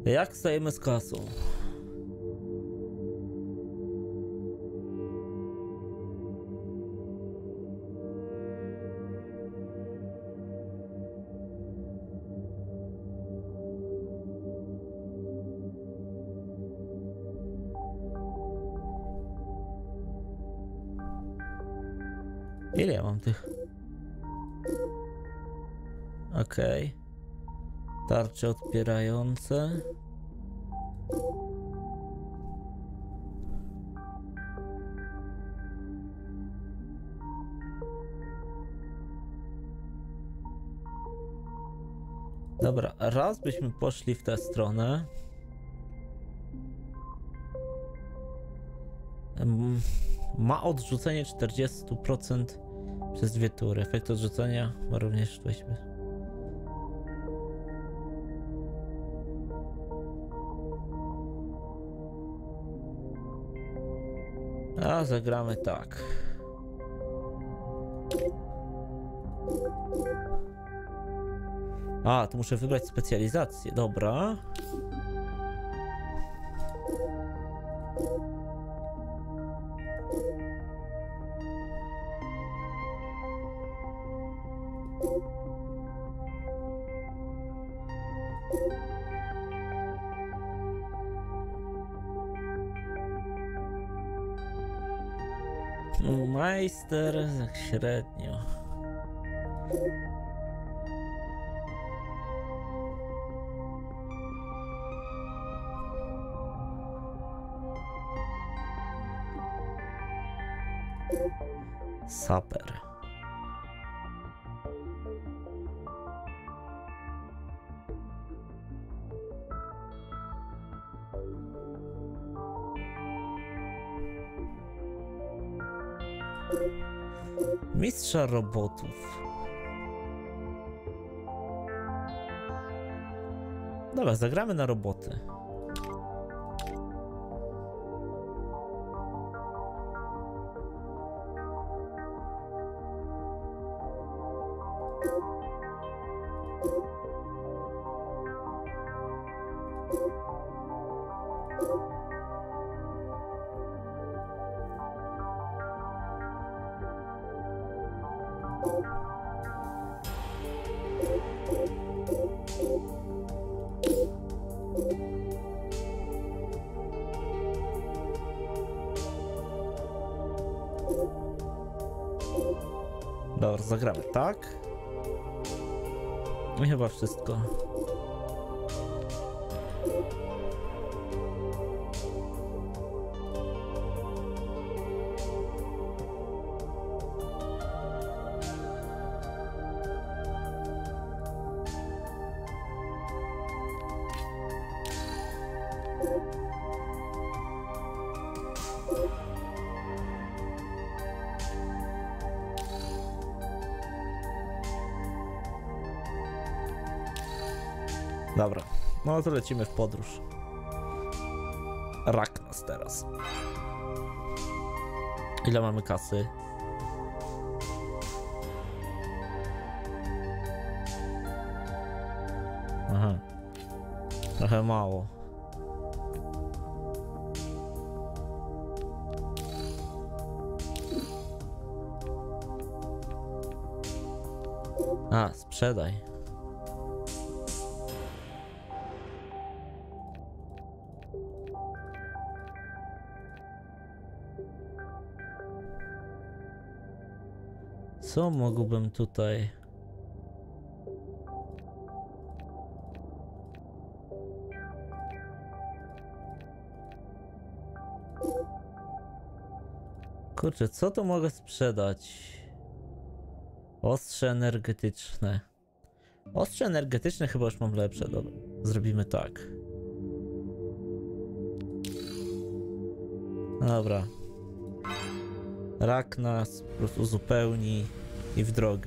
Jak stajemy z kasą? Ile ja mam tych? Okej. Tarcze odpierające. Dobra, raz byśmy poszli w tę stronę. Ma odrzucenie 40% przez 2 tury. Efekt odrzucenia ma również weźmy. A zagramy tak. A, tu muszę wybrać specjalizację. Dobra. Majster tak średnio. Saper. Mistrza robotów. Dobra, zagramy na roboty. Dobra, zagramy tak. I chyba wszystko. Dobra, no to lecimy w podróż. Raknas teraz. Ile mamy kasy? Aha. Trochę mało. A, sprzedaj. Co mógłbym tutaj? Kurczę, co tu mogę sprzedać? Ostrze energetyczne. Ostrze energetyczne chyba już mam lepsze. Dobra, zrobimy tak. Dobra. Rak nas po prostu uzupełni i w drogę.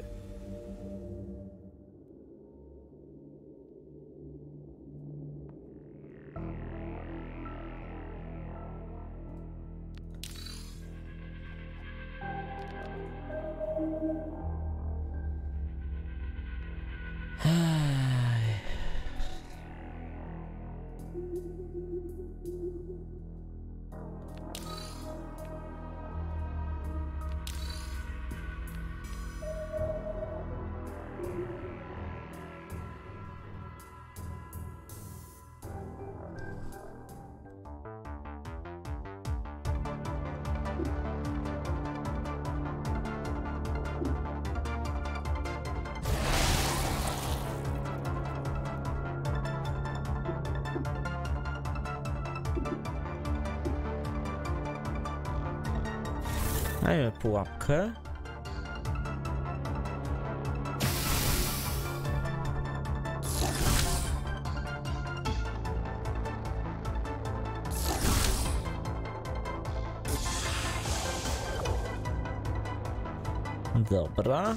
Dajmy pułapkę. Dobra.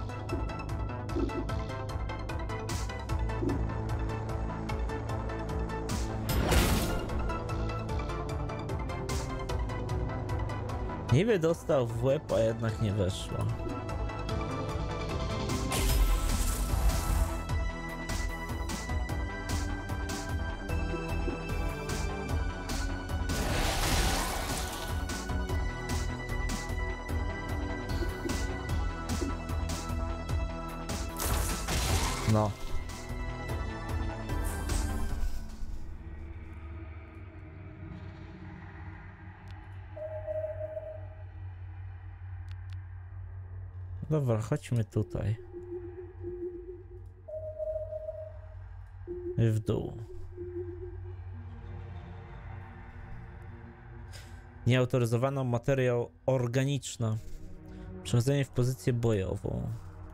Niby dostał w łeb, a jednak nie weszło. No. Dobra, chodźmy tutaj. W dół. Nieautoryzowana materia organiczna. Przechodzenie w pozycję bojową.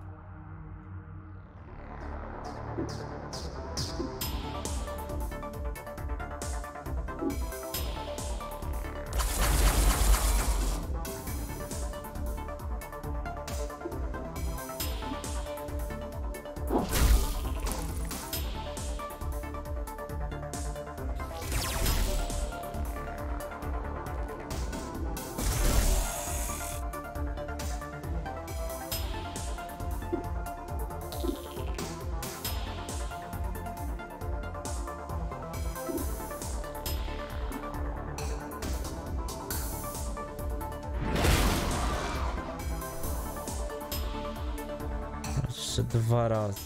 Jeszcze 2 razy.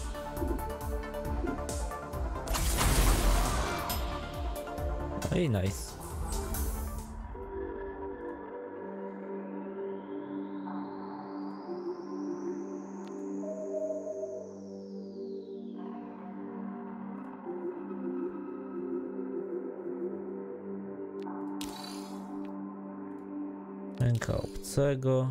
No i nice. Ręka obcego.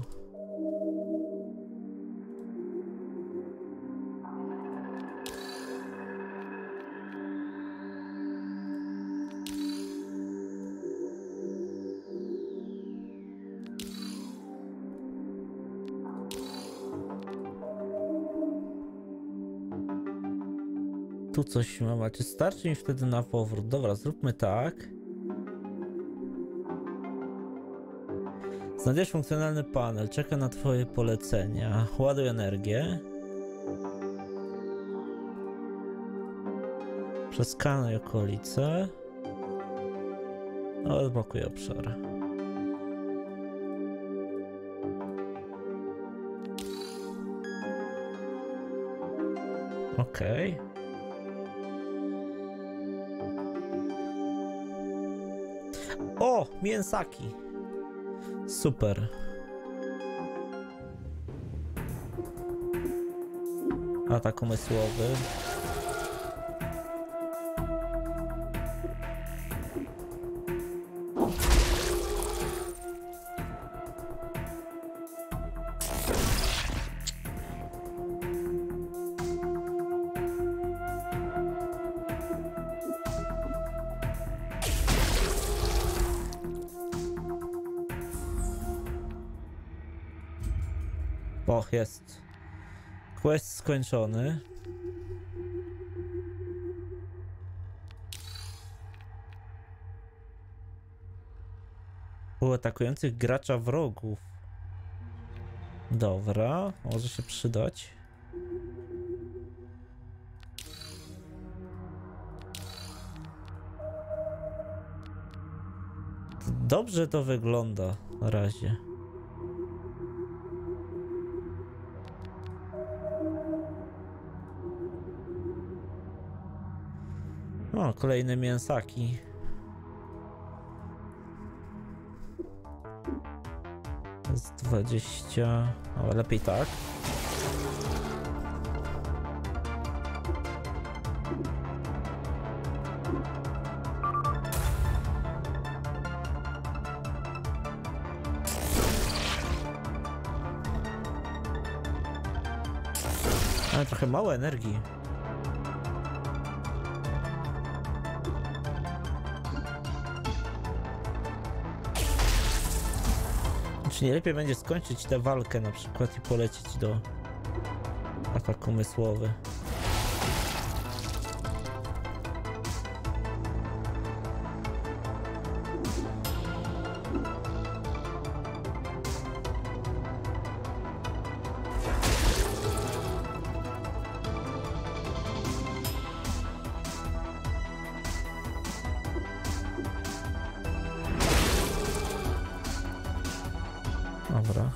Tu coś ma, czy starczy mi wtedy na powrót? Dobra, zróbmy tak. Znajdziesz funkcjonalny panel, czeka na twoje polecenia. Ładuj energię. Przeskanuj okolice. Odblokuj obszar. Okej. O! Mięsaki! Super. Atak umysłowy. Och, jest. Quest skończony. U atakujących gracza wrogów. Dobra, może się przydać. Dobrze to wygląda na razie. O, kolejne mięsaki. Z 20. O, lepiej tak. Ale trochę mało energii. Czy nie lepiej będzie skończyć tę walkę na przykład i polecieć do ataku umysłowy? Dobra.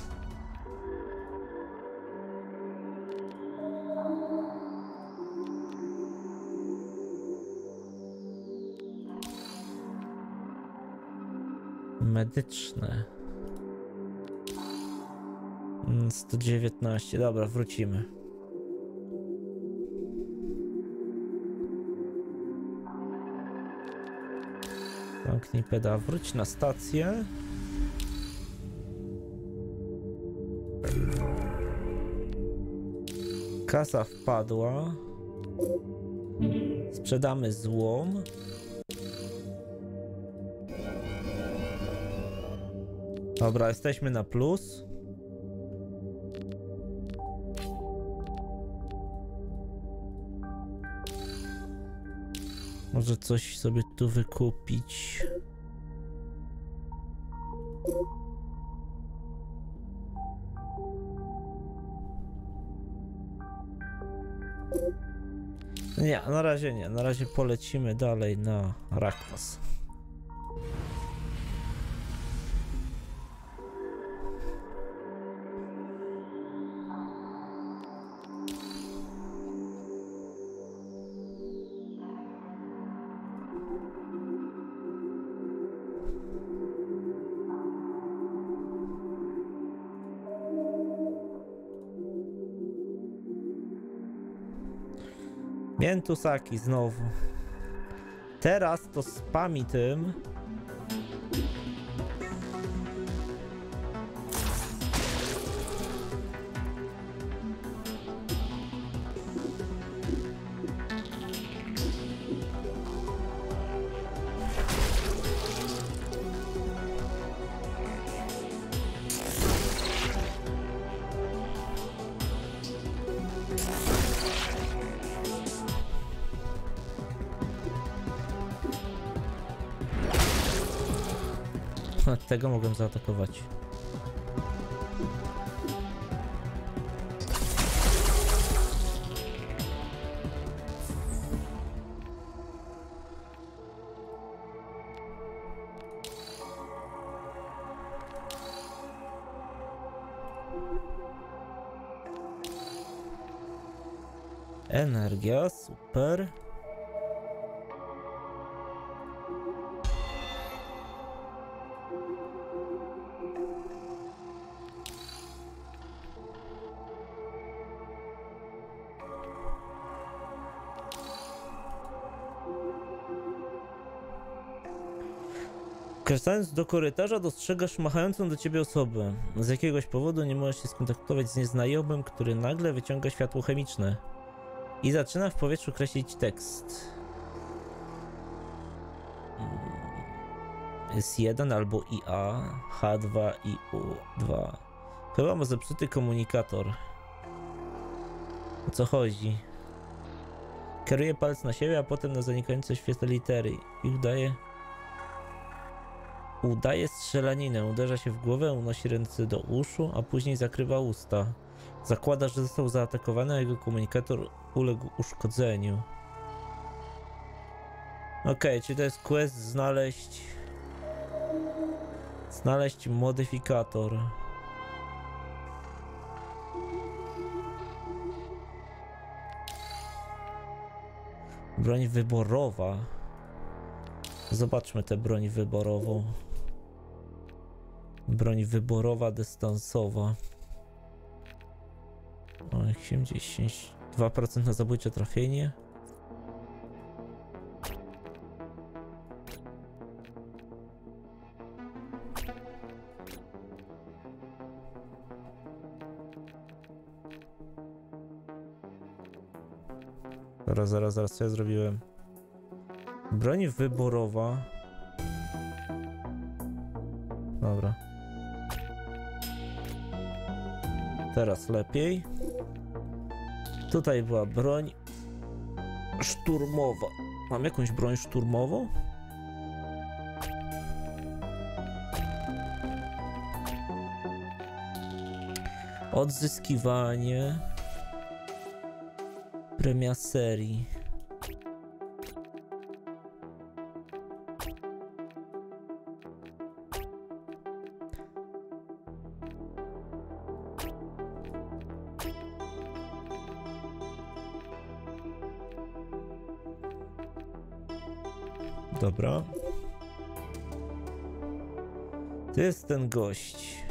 Medyczne. 119. Dobra, wrócimy. Zamknij pedał. Wróć na stację. Kasa wpadła. Sprzedamy złom. Dobra, jesteśmy na plus. Może coś sobie tu wykupić. Nie, na razie nie. Na razie polecimy dalej na Rakwas. Miętusaki znowu. Teraz to spami tym. Tego mogłem zaatakować. Energia, super. Korzystając do korytarza dostrzegasz machającą do ciebie osobę. Z jakiegoś powodu nie możesz się skontaktować z nieznajomym, który nagle wyciąga światło chemiczne i zaczyna w powietrzu kreślić tekst. Jest 1 albo IA, H2, IU2. Chyba ma zepsuty komunikator. O co chodzi? Kieruje palec na siebie, a potem na zanikające świetle litery i udaje strzelaninę, uderza się w głowę, unosi ręce do uszu, a później zakrywa usta. Zakłada, że został zaatakowany, a jego komunikator uległ uszkodzeniu. Okej, czyli to jest quest znaleźć Znaleźć modyfikator. Broń wyborowa. Zobaczmy tę broń wyborową. Broń wyborowa dystansowa. 2% na zabójcze trafienie. Zaraz, co ja zrobiłem? Broń wyborowa. Dobra. Teraz lepiej. Tutaj była broń szturmowa. Mam jakąś broń szturmową? Odzyskiwanie. Premia serii. Dobra. To jest ten gość.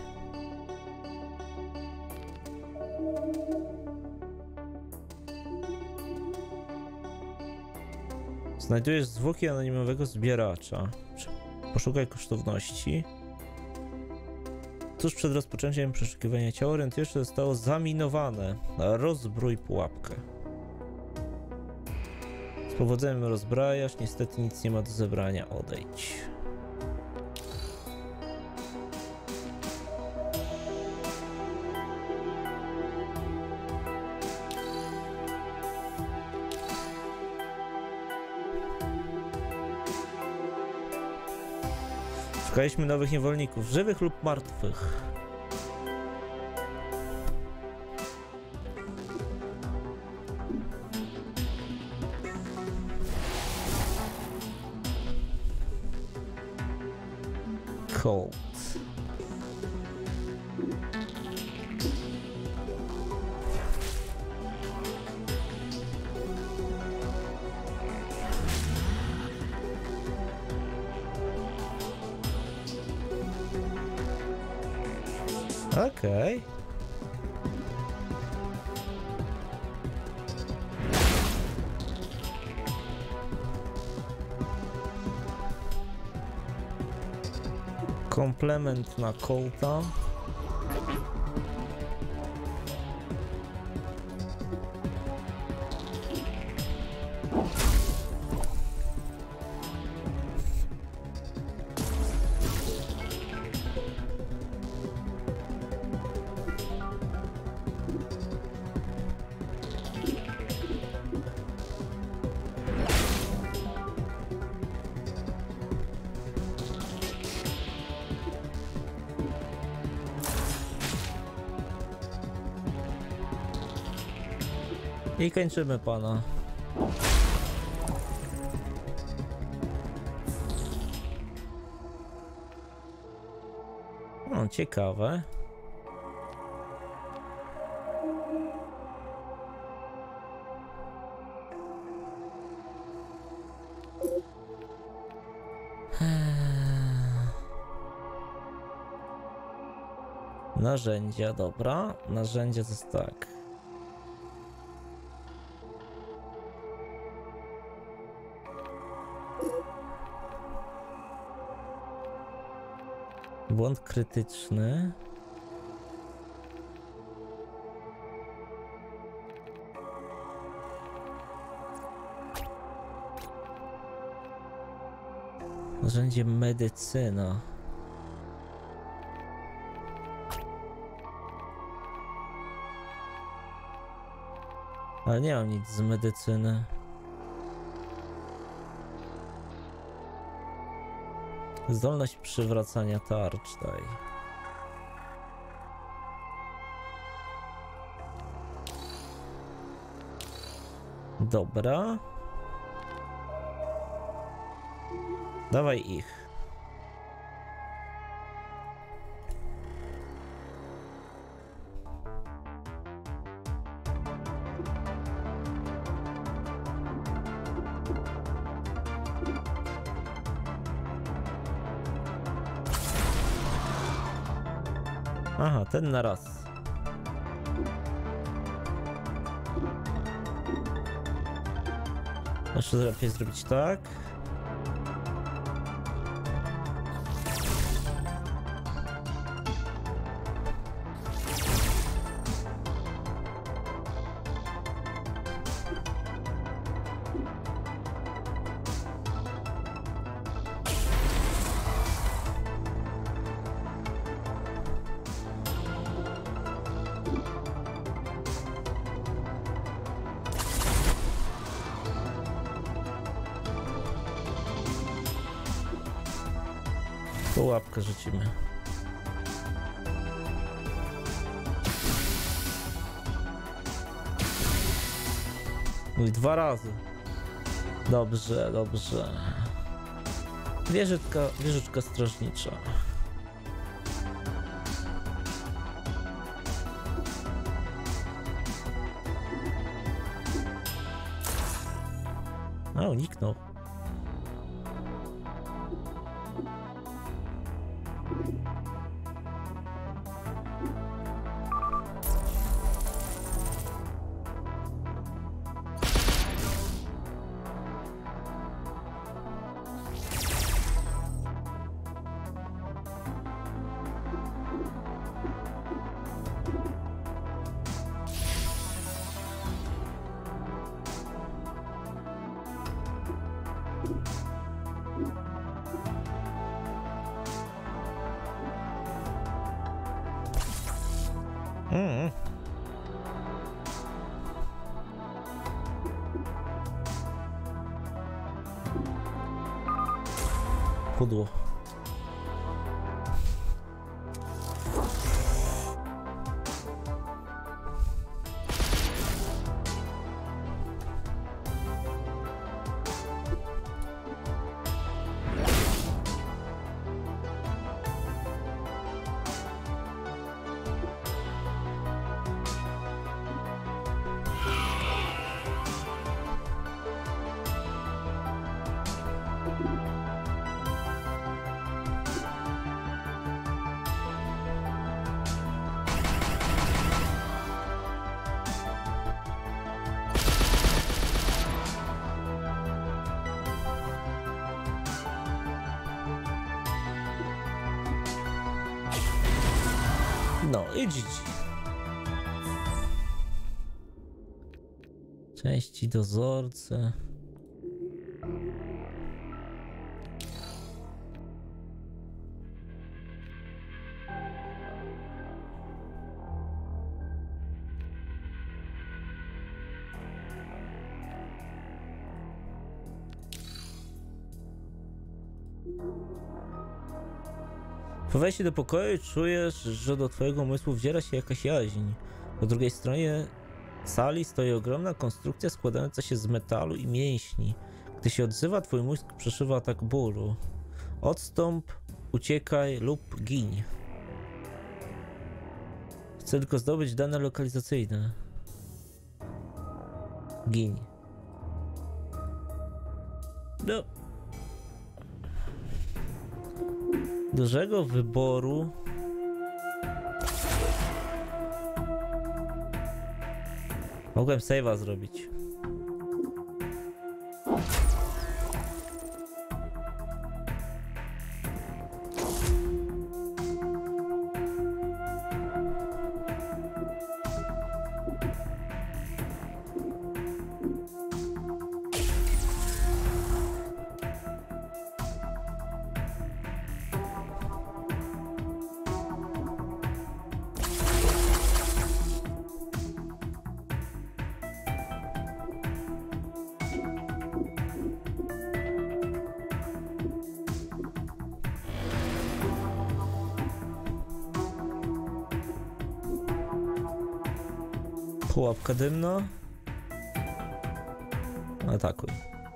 Znajdujesz zwłoki anonimowego zbieracza. Poszukaj kosztowności. Tuż przed rozpoczęciem przeszukiwania ciała orientujesz się, że zostało zaminowane. Rozbrój pułapkę. Z powodzeniem rozbrajasz, niestety nic nie ma do zebrania, odejdź. Szukaliśmy nowych niewolników, żywych lub martwych. Colt. Okej. Komplement na Colta. I kończymy pana. No, ciekawe. Narzędzia, dobra. Narzędzia to jest tak. Błąd krytyczny. Narzędzie medycyna. Ale nie mam nic z medycyny. Zdolność przywracania tarcz, daj. Dobra. Dawaj ich. Aha, ten na raz. Jeszcze lepiej zrobić tak. Łapkę rzucimy. Mój 2 razy. Dobrze, dobrze. Wieżyczka strażnicza. A, uniknął. Pudło. No i GG. Części dozorcy. Po wejściu do pokoju czujesz, że do twojego umysłu wdziera się jakaś jaźń. Po drugiej stronie sali stoi ogromna konstrukcja składająca się z metalu i mięśni. Gdy się odzywa, twój mózg przeszywa atak bólu. Odstąp, uciekaj lub giń. Chcę tylko zdobyć dane lokalizacyjne. Giń. No. Dużego wyboru. Mogłem save'a zrobić. Pułapka dymna. Atakuj.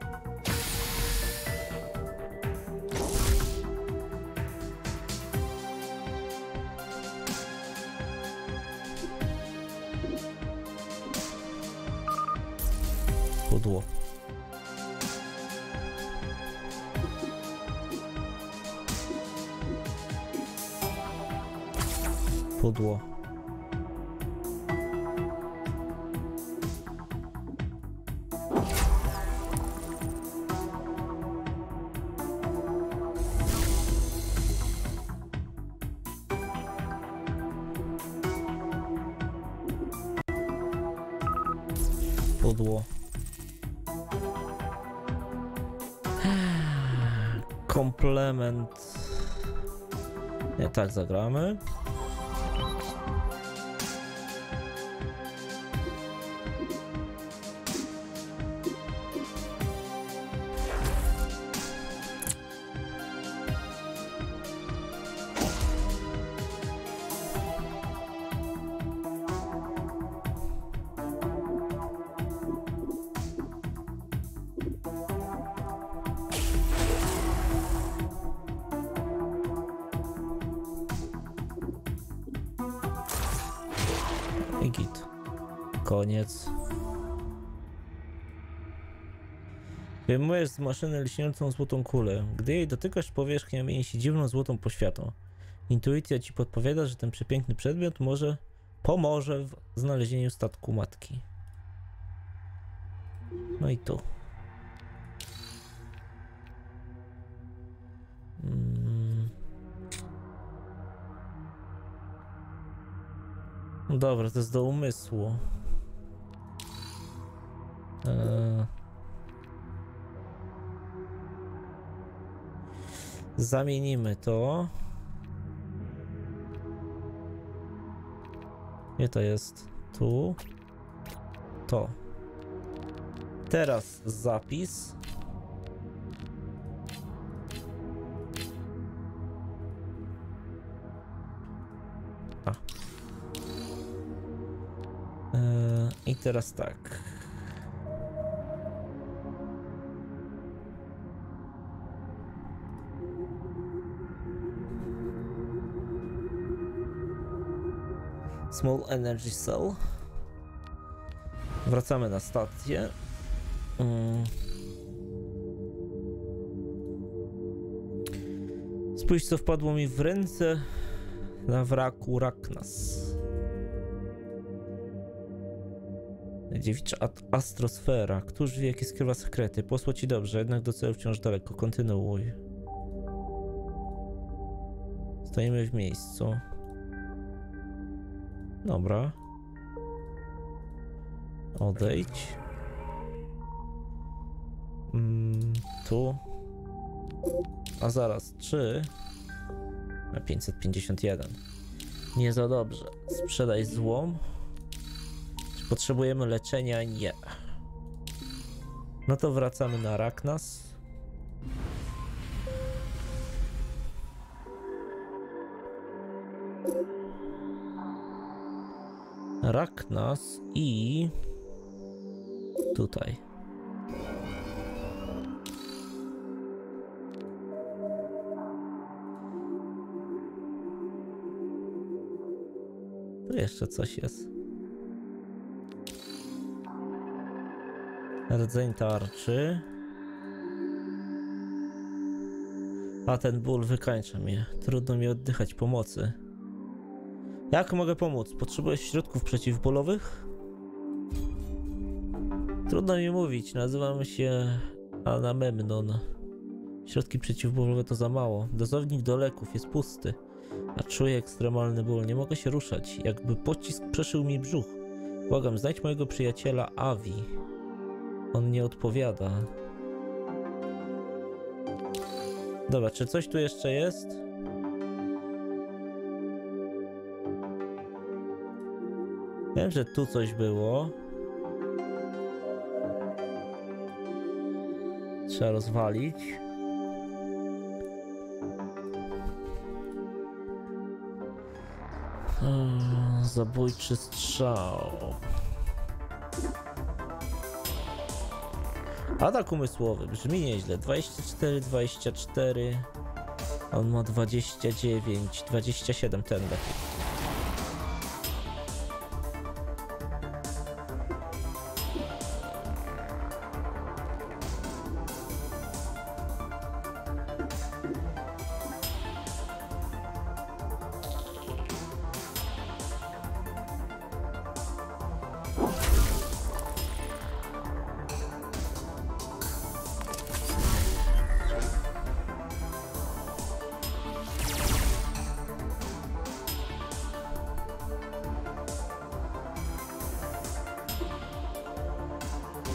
Pudło. Pudło. Pudło. Komplement. Nie, tak zagramy. I git. Koniec. Wyjmujesz z maszyny lśniącą złotą kulę. Gdy jej dotykasz, powierzchnia mieni się dziwną złotą poświatą. Intuicja ci podpowiada, że ten przepiękny przedmiot pomoże w znalezieniu statku matki. No i tu. No dobra, to jest do umysłu. Zamienimy to. Gdzie to jest? Tu. To. Teraz zapis. I teraz tak. Small Energy Cell. Wracamy na stację. Spójrz, co wpadło mi w ręce na wraku Raknas. Dziewicza astrosfera. Któż wie, jakie skrywa sekrety? Posło ci dobrze, jednak do celu wciąż daleko. Kontynuuj. Stoimy w miejscu. Dobra. Odejdź. Tu. A zaraz, 3. Na 551. Nie za dobrze. Sprzedaj złom. Czy potrzebujemy leczenia? Nie. No to wracamy na Raknas. Raknas i tutaj. Tu jeszcze coś jest. Rdzeń tarczy. A ten ból wykańcza mnie. Trudno mi oddychać. Pomocy. Jak mogę pomóc? Potrzebujesz środków przeciwbólowych? Trudno mi mówić. Nazywam się Anamemnon. Środki przeciwbólowe to za mało. Dozownik do leków jest pusty. A czuję ekstremalny ból. Nie mogę się ruszać. Jakby pocisk przeszył mi brzuch. Błagam, znajdź mojego przyjaciela Avi. On nie odpowiada. Dobra, czy coś tu jeszcze jest? Wiem, że tu coś było. Trzeba rozwalić. Zabójczy strzał. Atak umysłowy. Brzmi nieźle. 24, 24. On ma 29, 27 ten lepiej.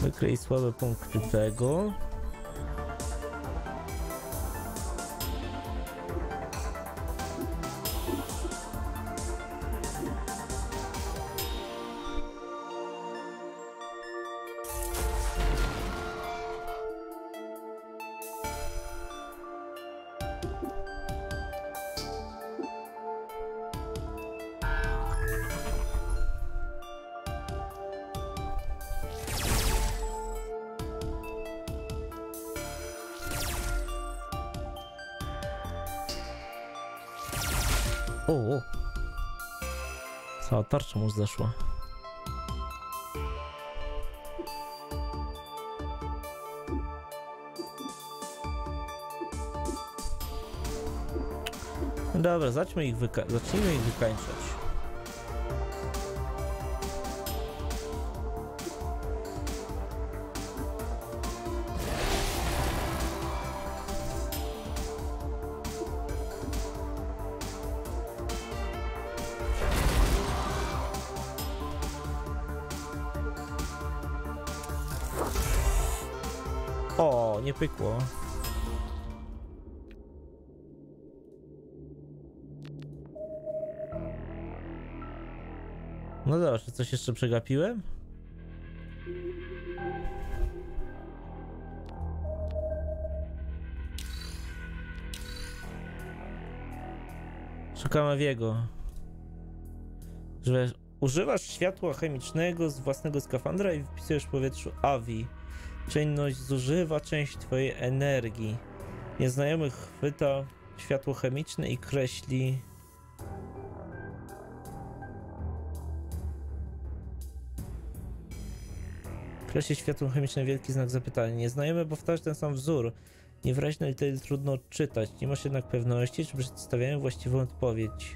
Wykryj słabe punkty tego. O! Cała tarcza mu zeszła. Dobra, zacznijmy ich wykańczać. O, nie pykło. No dobra, czy coś jeszcze przegapiłem? Szukam Aviego. Że używasz światła chemicznego z własnego skafandra i wpisujesz w powietrzu Avi. Czynność zużywa część twojej energii. Nieznajomy chwyta światło chemiczne i kreśli... Kreśli światło chemiczne wielki znak zapytania. Nieznajomy powtarza ten sam wzór. Niewyraźne litery trudno odczytać. Nie masz jednak pewności, czy przedstawiają właściwą odpowiedź.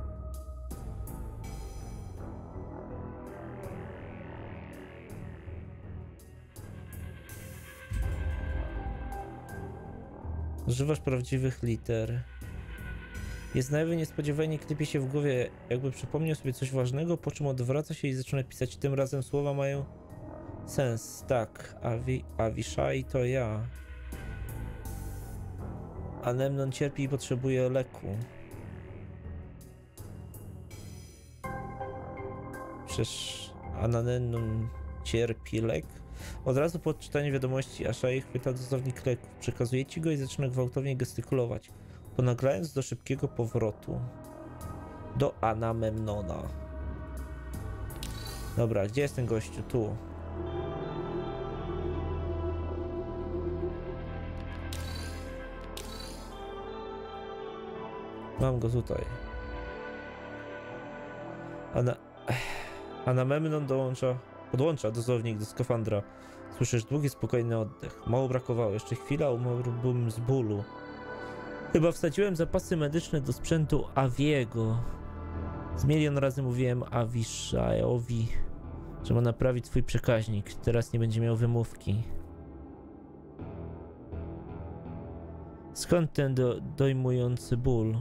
Używasz prawdziwych liter. Nieznajomy niespodziewanie klepie się w głowie, jakby przypomniał sobie coś ważnego, po czym odwraca się i zaczyna pisać. Tym razem słowa mają sens. Tak, Avishai to ja. Anemnon cierpi i potrzebuje leku. Przecież Anemnon cierpi lek? Od razu po odczytaniu wiadomości Ashai chwyta dozownik leków, przekazuje ci go i zaczyna gwałtownie gestykulować, ponaglając do szybkiego powrotu do Anamemnona. Dobra, gdzie jest ten gościu? Tu. Mam go tutaj. Anamemnon podłącza dozownik do skafandra. Słyszysz długi, spokojny oddech. Mało brakowało. Jeszcze chwila, umarłbym z bólu. Chyba wsadziłem zapasy medyczne do sprzętu Aviego. Z milion razy mówiłem Avishaiowi, że ma naprawić swój przekaźnik. Teraz nie będzie miał wymówki. Skąd ten dojmujący ból?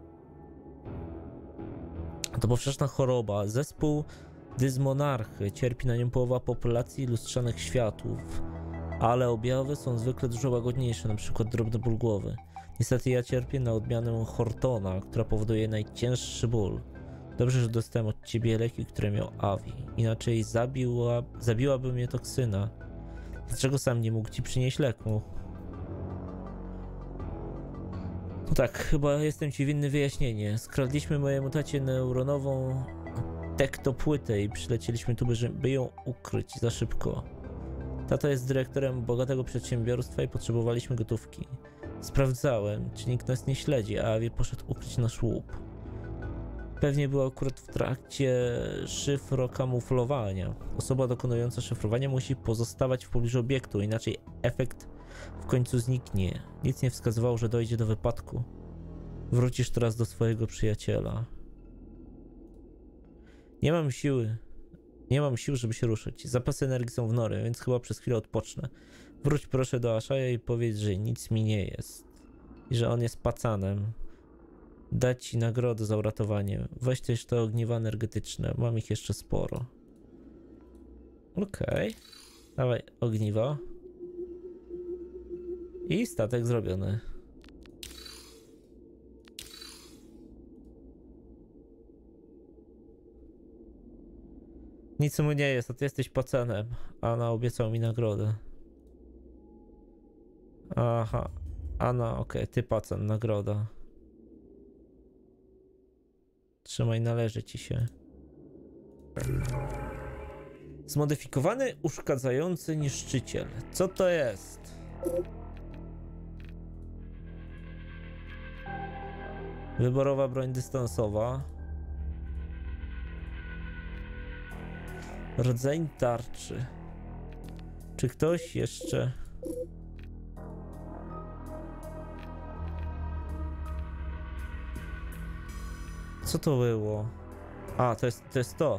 To powszechna choroba. Zespół dysmonarchy. Cierpi na nią połowa populacji lustrzanych światów. Ale objawy są zwykle dużo łagodniejsze, np. drobny ból głowy. Niestety ja cierpię na odmianę Hortona, która powoduje najcięższy ból. Dobrze, że dostałem od ciebie leki, które miał Avi. Inaczej zabiłaby mnie toksyna. Dlaczego sam nie mógł ci przynieść leku? No tak, chyba jestem ci winny wyjaśnienie. Skradliśmy mojemu tacie neuronową tektopłytę i przylecieliśmy tu, by ją ukryć za szybko. Tata jest dyrektorem bogatego przedsiębiorstwa i potrzebowaliśmy gotówki. Sprawdzałem, czy nikt nas nie śledzi, a Avi poszedł ukryć nasz łup. Pewnie był akurat w trakcie szyfrokamuflowania. Osoba dokonująca szyfrowania musi pozostawać w pobliżu obiektu, inaczej efekt w końcu zniknie. Nic nie wskazywało, że dojdzie do wypadku. Wrócisz teraz do swojego przyjaciela. Nie mam sił, żeby się ruszyć. Zapasy energii są w nory, więc chyba przez chwilę odpocznę. Wróć proszę do Ashaja i powiedz, że nic mi nie jest. I że on jest pacanem. Dać ci nagrodę za uratowanie. Weź też te ogniwa energetyczne. Mam ich jeszcze sporo. Okej. Dawaj, ogniwo. I statek zrobiony. Nic mu nie jest, a ty jesteś pacenem. Ana obiecał mi nagrodę. Aha. Ana, okej, ty pacen, nagroda. Trzymaj, należy ci się. Zmodyfikowany uszkadzający niszczyciel. Co to jest? Wyborowa broń dystansowa. Rdzeń tarczy. Czy ktoś jeszcze... Co to było? A, to jest to.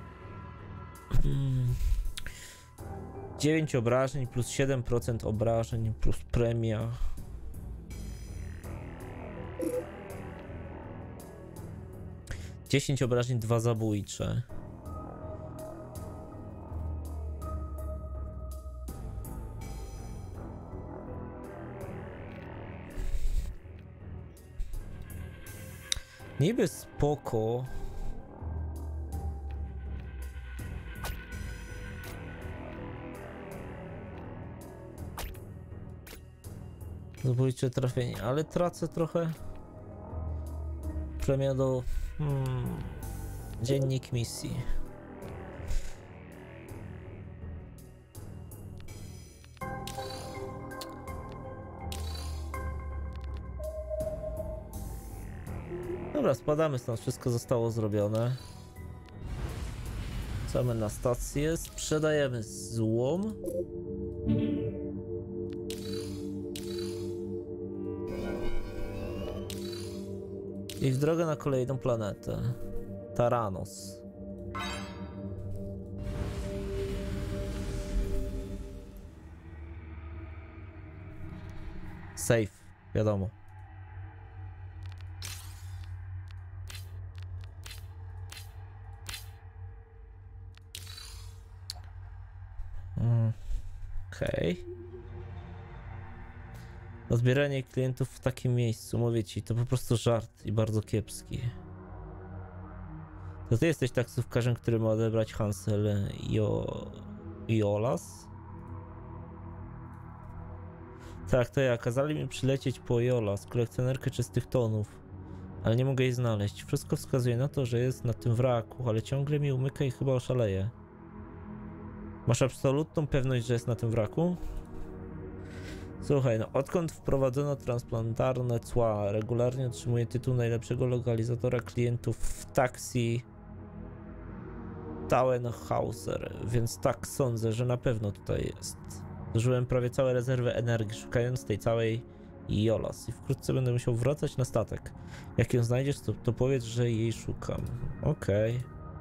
9 obrażeń plus 7% obrażeń plus premia. Dziesięć obrażeń, 2 zabójcze. Niby spoko. Zabójcze trafienie, ale tracę trochę. Premia do... Dziennik misji. Dobra, spadamy stąd, wszystko zostało zrobione. Wracamy na stację, sprzedajemy złom. I w drogę na kolejną planetę. Taranos. Safe, wiadomo. Okej. Odbieranie klientów w takim miejscu, mówię ci, to po prostu żart i bardzo kiepski. To ty jesteś taksówkarzem, który ma odebrać Hansel i Olas? Tak, to ja. Kazali mi przylecieć po Jolas, kolekcjonerkę czystych tonów. Ale nie mogę jej znaleźć. Wszystko wskazuje na to, że jest na tym wraku, ale ciągle mi umyka i chyba oszaleje. Masz absolutną pewność, że jest na tym wraku? Słuchaj, no odkąd wprowadzono transplantarne cła, regularnie otrzymuję tytuł najlepszego lokalizatora klientów w taksi Tauenhauser, więc tak sądzę, że na pewno tutaj jest. Zużyłem prawie całe rezerwy energii, szukając tej całej Jolas i wkrótce będę musiał wracać na statek. Jak ją znajdziesz, to powiedz, że jej szukam. Okej.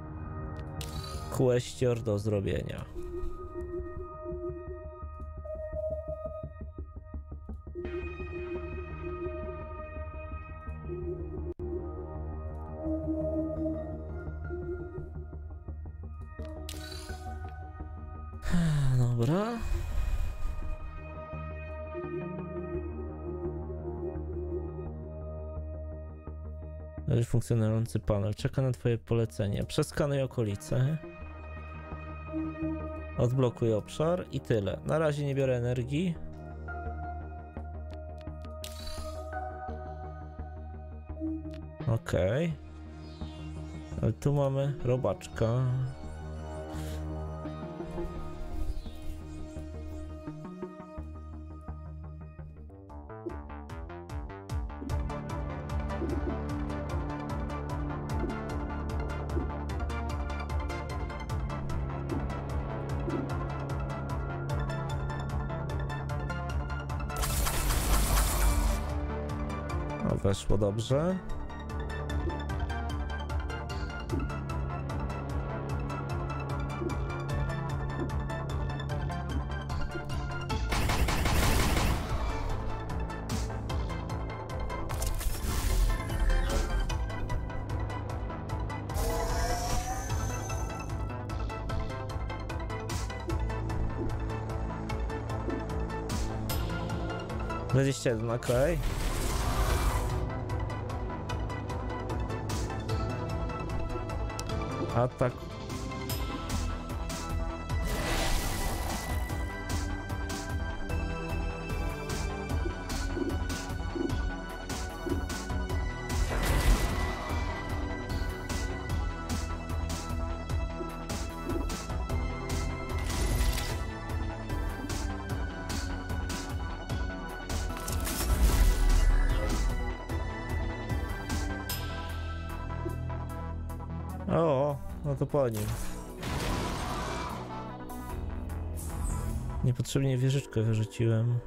Questor do zrobienia. Dobra. Funkcjonujący panel czeka na twoje polecenie. Przeskanuj okolice. Odblokuj obszar i tyle. Na razie nie biorę energii. Okej. Ale tu mamy robaczka. Weszło dobrze. 21, okej. Atak. O, no to po nim. Niepotrzebnie wieżyczkę wyrzuciłem.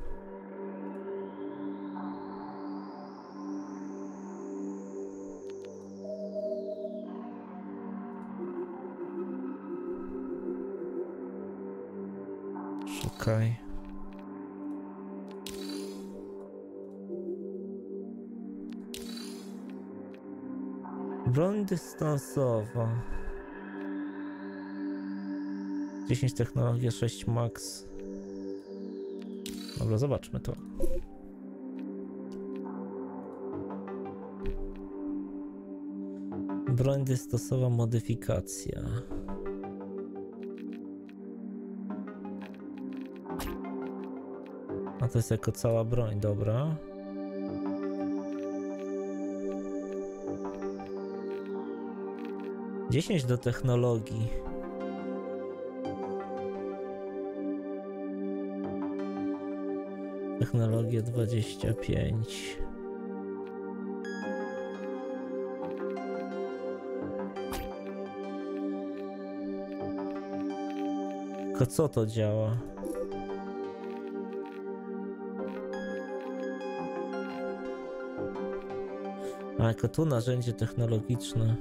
Szukaj. Broń dystansowa. 10 technologia, 6 max. Dobra, zobaczmy to. Broń dystansowa, modyfikacja. A to jest jako cała broń, dobra. Dziesięć do technologii. Technologia 25. Tylko co to działa? A jako tu narzędzie technologiczne.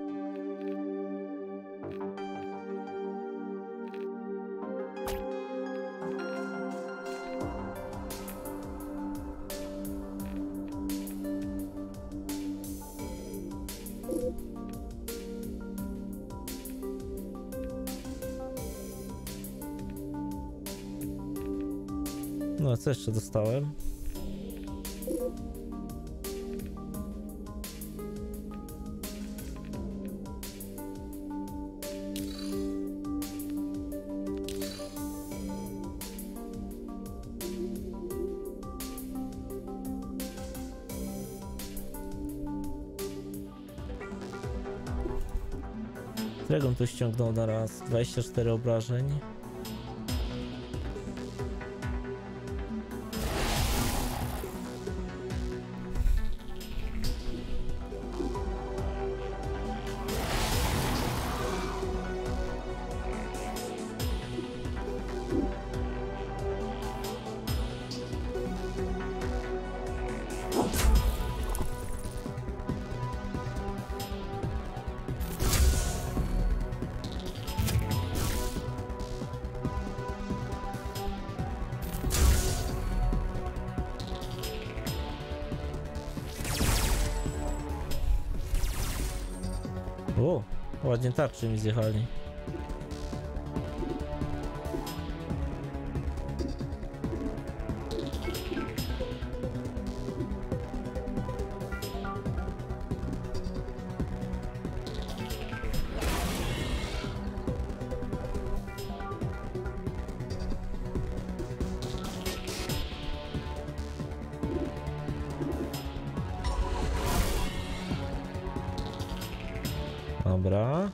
No, co jeszcze dostałem? Którego tu ściągnął na raz? 24 obrażeń. O, ładnie tarczy mi zjechali. Dobra.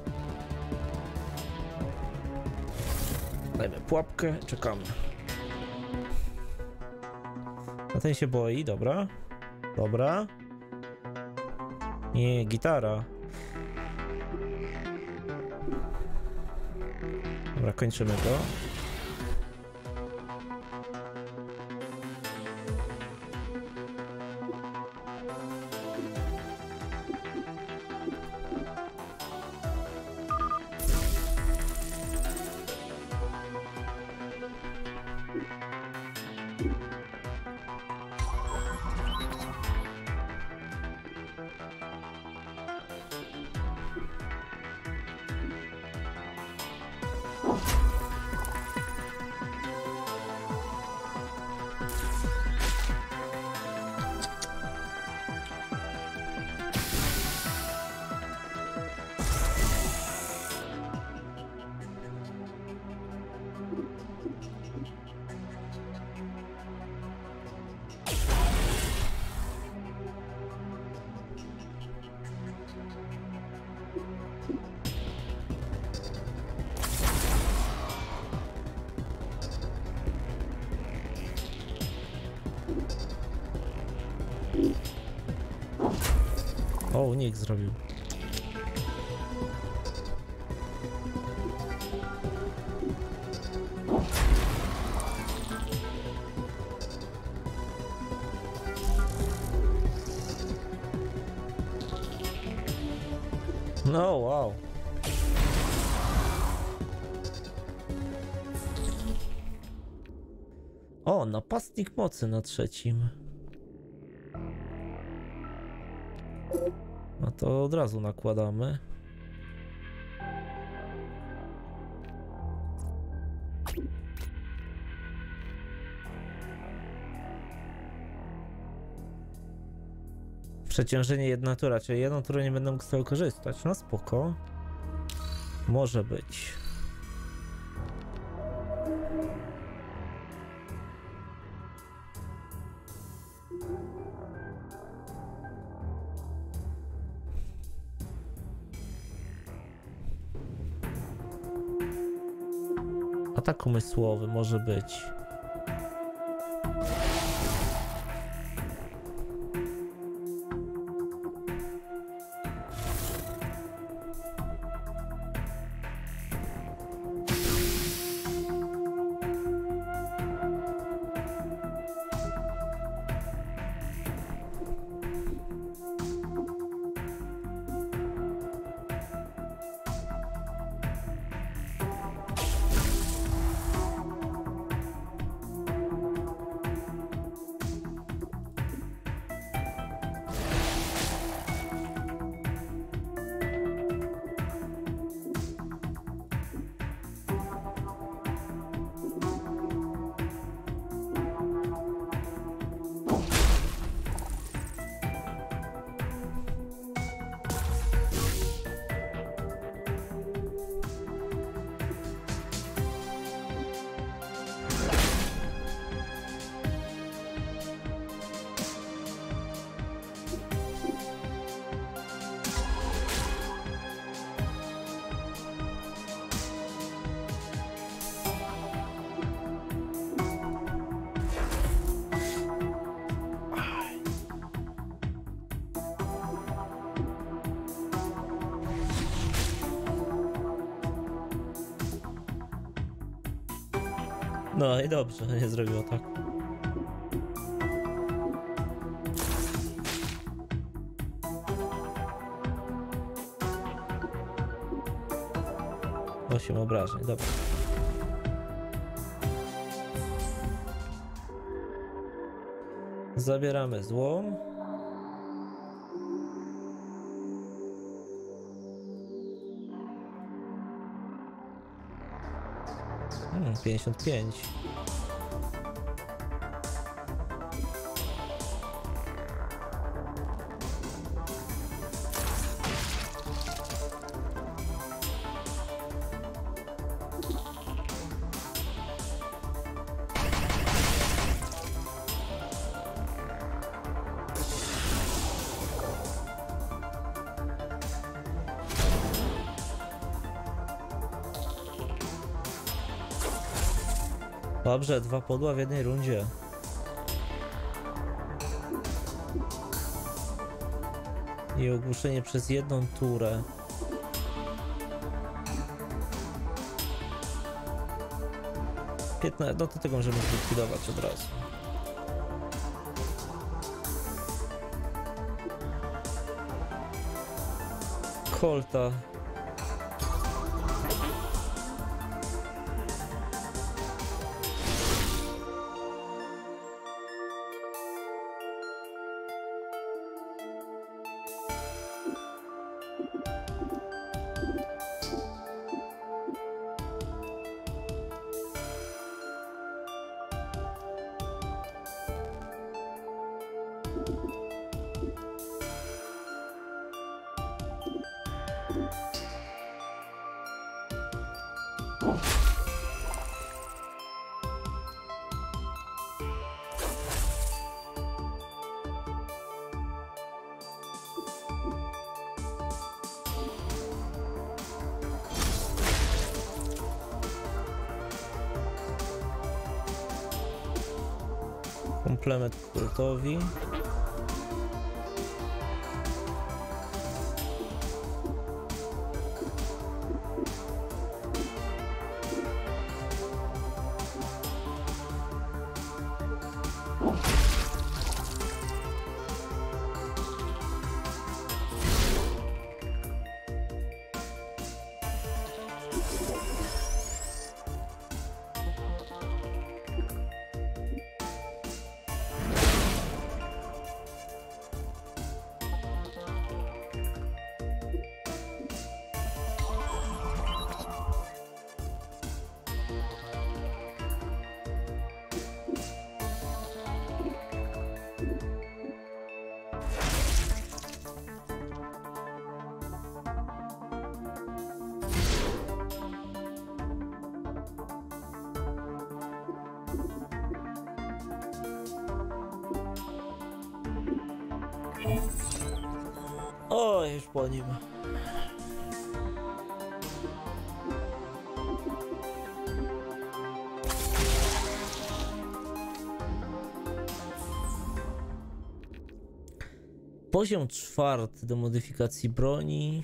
Dajmy pułapkę, czekamy. A ten się boi, dobra. Dobra. Nie, gitara. Dobra, kończymy go. O, unik zrobił. No, wow. O, napastnik mocy na trzecim. No to od razu nakładamy. Przeciążenie jedna tura, czyli jedną turę nie będę mógł z tego korzystać. No spoko. Może być. Atak umysłowy może być. No i dobrze, nie zrobiło tak. Osiem obrażeń, dobra. Zabieramy złom. Hmm, 55. Dobrze, 2 podła w jednej rundzie. I ogłuszenie przez jedną turę. No to tego możemy zlikwidować od razu. Kolta. Komplement kultowi. O, już po nim. Poziom 4 do modyfikacji broni.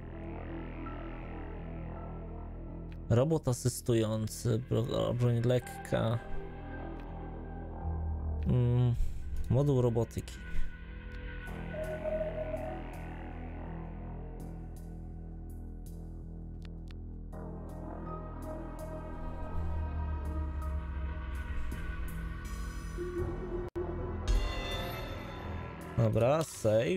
Robot asystujący, broń lekka. Moduł robotyki. Dobra, save.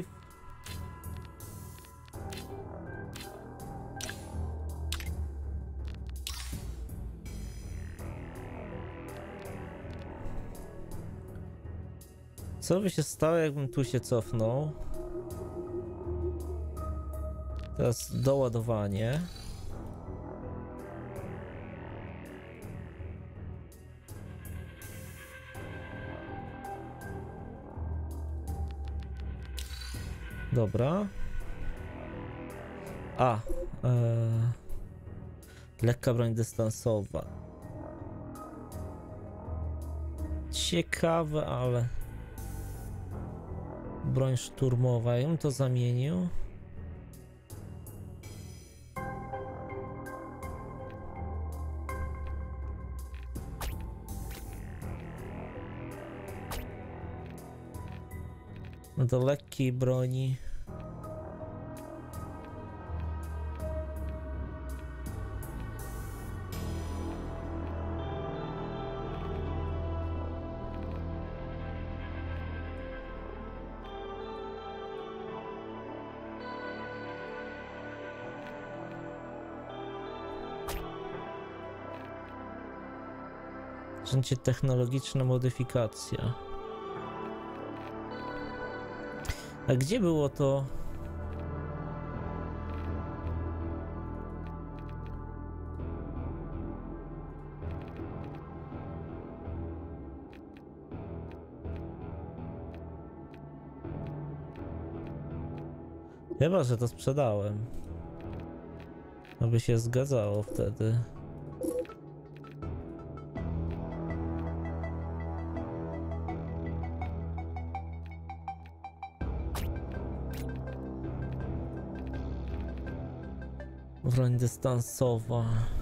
Co by się stało, jakbym tu się cofnął? Teraz doładowanie. Dobra. A. Lekka broń dystansowa. Ciekawe, ale... Broń szturmowa. Ja bym to zamienił. Do lekkiej broni. Narzędzie technologiczne, modyfikacja. A gdzie było to? Chyba, że to sprzedałem. Aby się zgadzało wtedy. Broń dystansowa.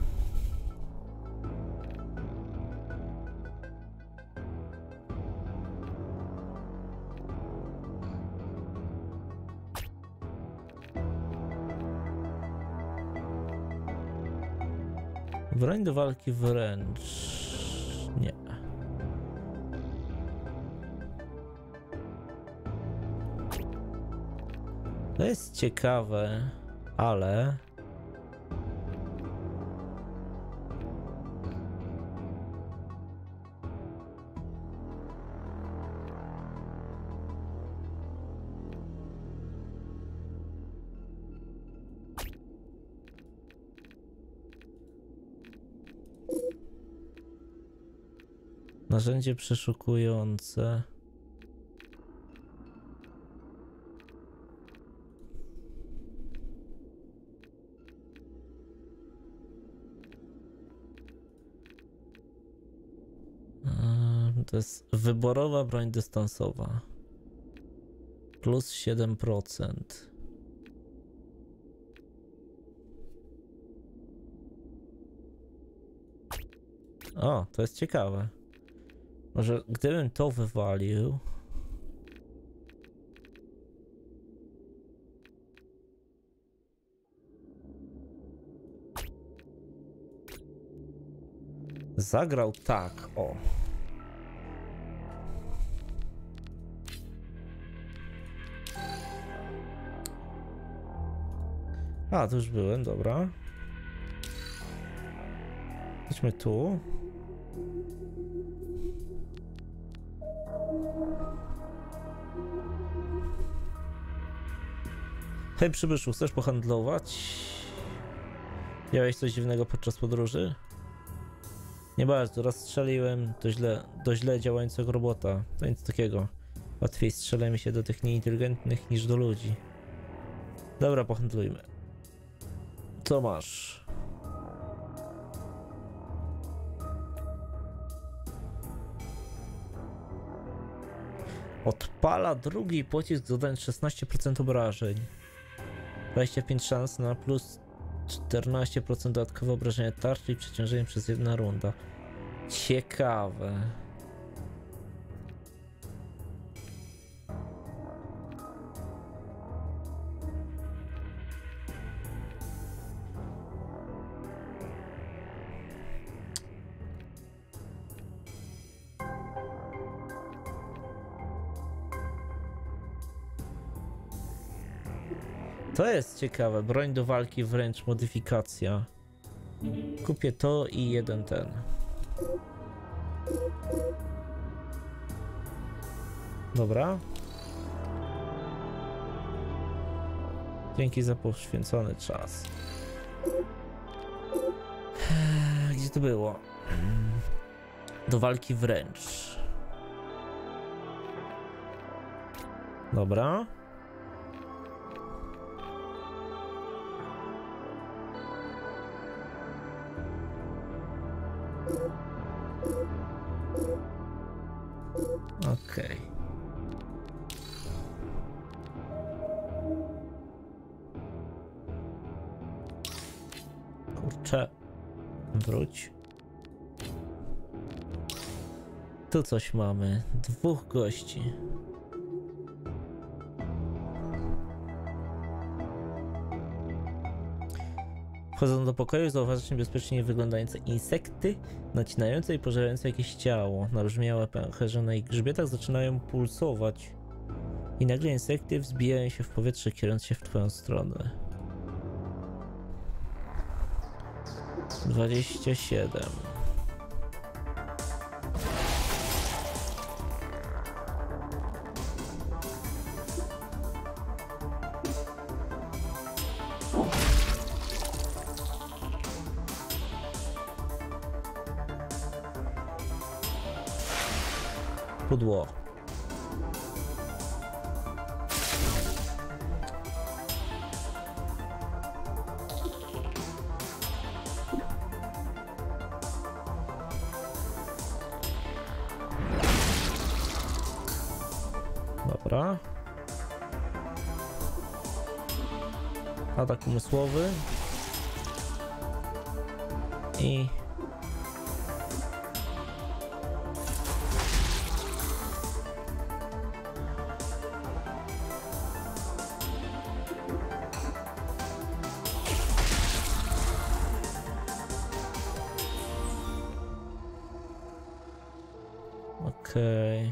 Broń do walki wręcz. Nie. To jest ciekawe, ale... Narzędzie przeszukujące. To jest wyborowa broń dystansowa. Plus 7%. O, to jest ciekawe. Może gdybym to wywalił... Zagrał tak, o. A, tu już byłem, dobra. Chodźmy tu. Hej przybyszu, chcesz pohandlować? Miałeś coś dziwnego podczas podróży? Nie bardzo, rozstrzeliłem do źle działającego robota. To nic takiego. Łatwiej strzela mi się do tych nieinteligentnych niż do ludzi. Dobra, pohandlujmy. Co masz? Odpala drugi pocisk, dodając 16% obrażeń. 25 szans na plus 14% dodatkowe obrażenia tarczy i przeciążenie przez jedna runda. Ciekawe. To jest ciekawe. Broń do walki wręcz, modyfikacja. Kupię to i jeden ten. Dobra. Dzięki za poświęcony czas. Gdzie to było? Do walki wręcz. Dobra. Okej. Kurczę. Wróć. Tu coś mamy. Dwóch gości. Wchodząc do pokoju, zauważysz niebezpiecznie wyglądające insekty nacinające i pożerające jakieś ciało. Nabrzmiałe pęcherze na ich grzbietach zaczynają pulsować. I nagle insekty wzbijają się w powietrze, kierując się w twoją stronę. 27. Pudło. Dobra. Atak umysłowy. I... Okej.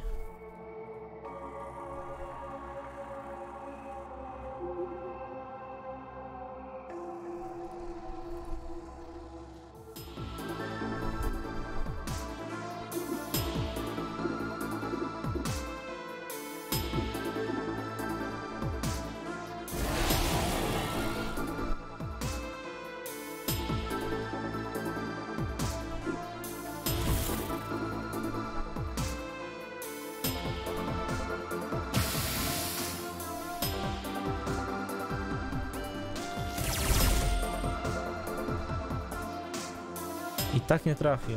I tak nie trafił.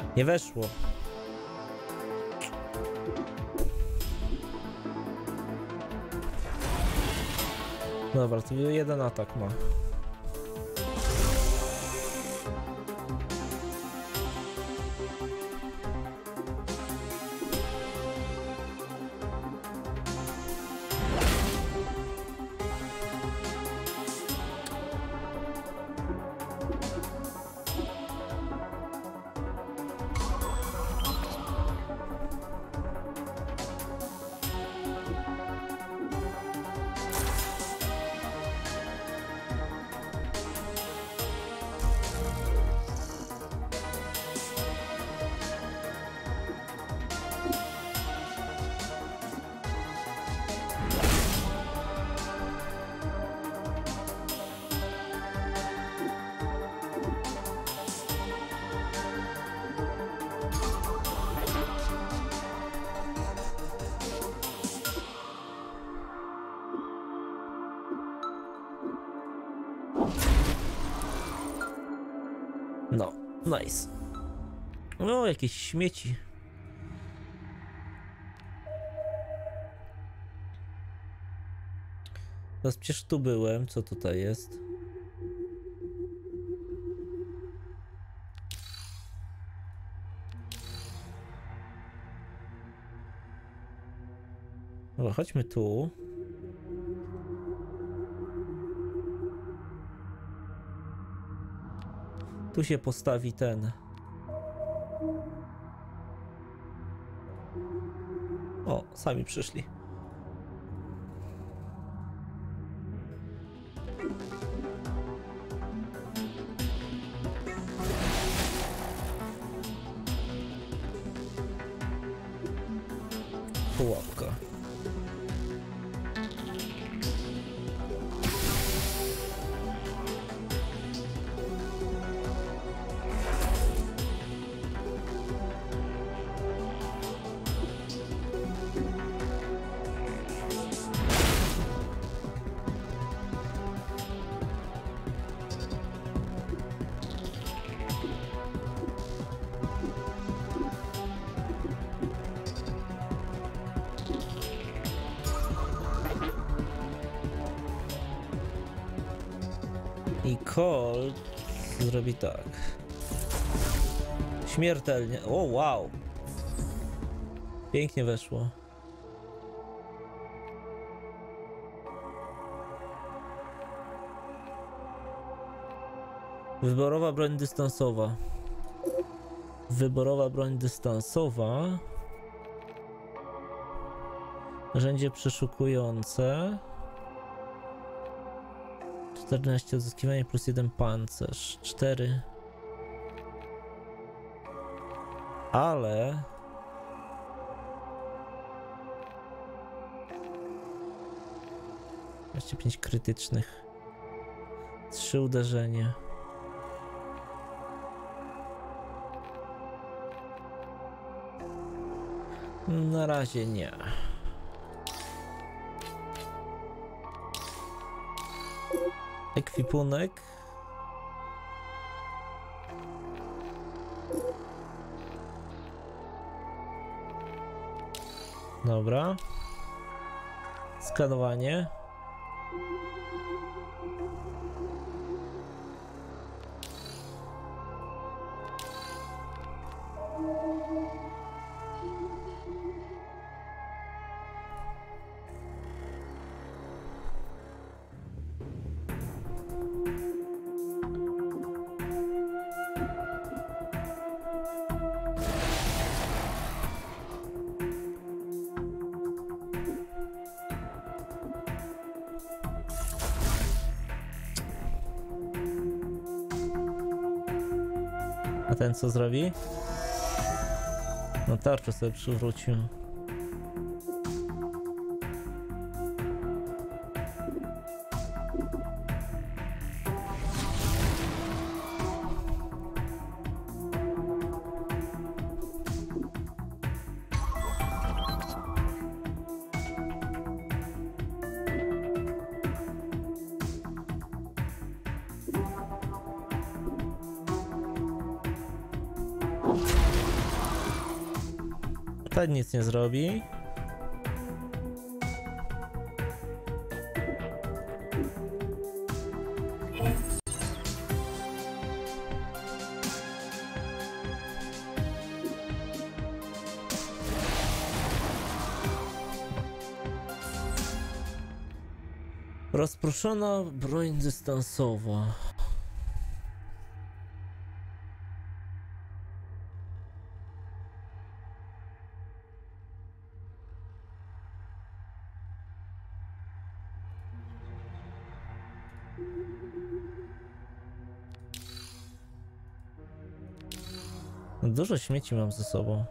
Nie weszło. Dobra, to jeden atak ma. No, nice. No, jakieś śmieci. Teraz przecież tu byłem. Co tutaj jest? Dobra, chodźmy tu. Tu się postawi ten. O, sami przyszli. Pułapka. I Colt zrobi tak. Śmiertelnie. O, wow. Pięknie weszło. Wyborowa broń dystansowa. Wyborowa broń dystansowa. Narzędzie przeszukujące. 14 odzyskiwanie plus 1 pancerz. 4. Ale... Jeszcze 5 krytycznych. 3 uderzenia. Na razie nie. Ekwipunek. Dobra. Skanowanie. A ten co zrobi? No tarczę sobie przywrócił. Ten nic nie zrobi. Rozproszona broń dystansowa. Dużo śmieci mam ze sobą.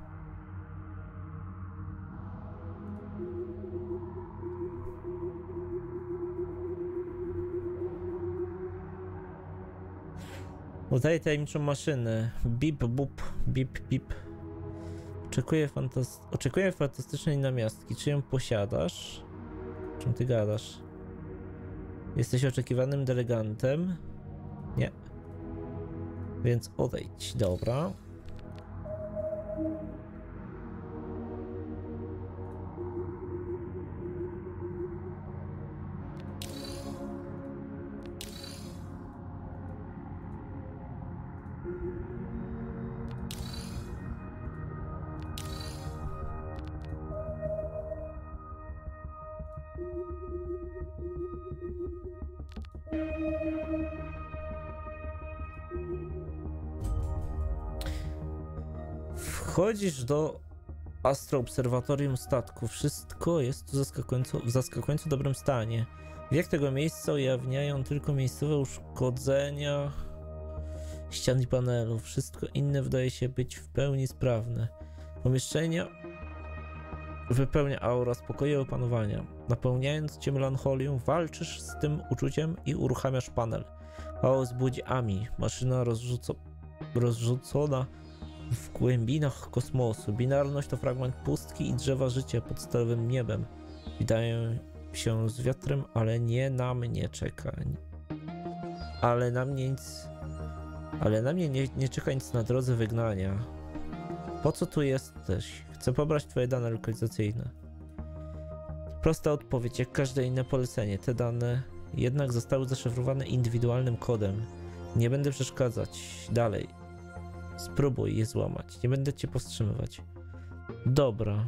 Udaje tajemniczą maszynę. Bip, bup, bip, bip. Oczekuję fantastycznej namiastki. Czy ją posiadasz? Czym ty gadasz? Jesteś oczekiwanym delegantem? Nie. Więc odejdź. Dobra. Wchodzisz do astroobserwatorium statku. Wszystko jest tu w zaskakująco dobrym stanie. Wiek tego miejsca ujawniają tylko miejscowe uszkodzenia ścian i panelów. Wszystko inne wydaje się być w pełni sprawne. Pomieszczenia wypełnia aura spokoju i opanowania. Napełniając cię melancholią, walczysz z tym uczuciem i uruchamiasz panel. Chaos budzi Ami. Maszyna rozrzucona w głębinach kosmosu. Binarność to fragment pustki i drzewa życia pod stalowym niebem. Witają się z wiatrem, ale nie na mnie czeka. Ale na mnie nie czeka nic na drodze wygnania. Po co tu jesteś? Chcę pobrać twoje dane lokalizacyjne. Prosta odpowiedź, jak każde inne polecenie. Te dane jednak zostały zaszyfrowane indywidualnym kodem. Nie będę przeszkadzać. Dalej. Spróbuj je złamać. Nie będę cię powstrzymywać. Dobra.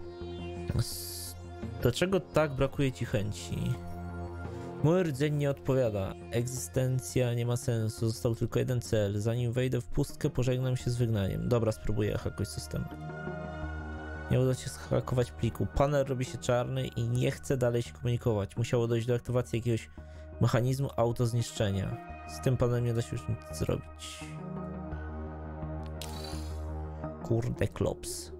Dlaczego tak brakuje ci chęci? Mój rdzeń nie odpowiada. Egzystencja nie ma sensu. Został tylko jeden cel. Zanim wejdę w pustkę, pożegnam się z wygnaniem. Dobra, spróbuję hakować system. Nie uda się zhakować pliku. Panel robi się czarny i nie chce dalej się komunikować. Musiało dojść do aktywacji jakiegoś mechanizmu autozniszczenia. Z tym panelem nie da się już nic zrobić. Kurde, klops.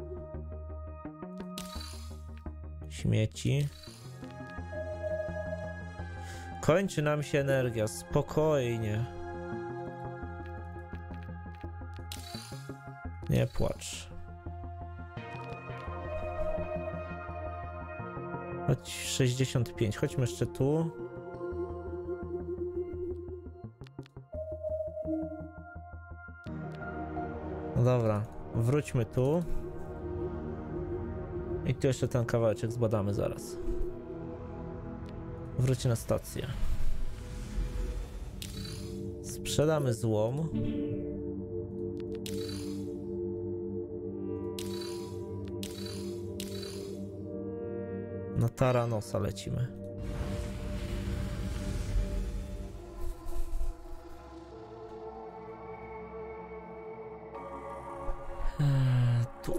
Śmieci. Kończy nam się energia. Spokojnie. Nie płacz. Chodź 65. Chodźmy jeszcze tu. No dobra. Wróćmy tu. I tu jeszcze ten kawałeczek zbadamy zaraz. Wróć na stację. Sprzedamy złom. Na Taranosa lecimy. Tu.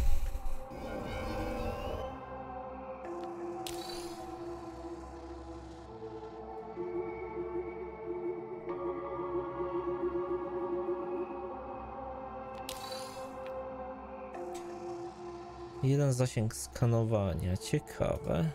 Jeden zasięg skanowania. Ciekawe.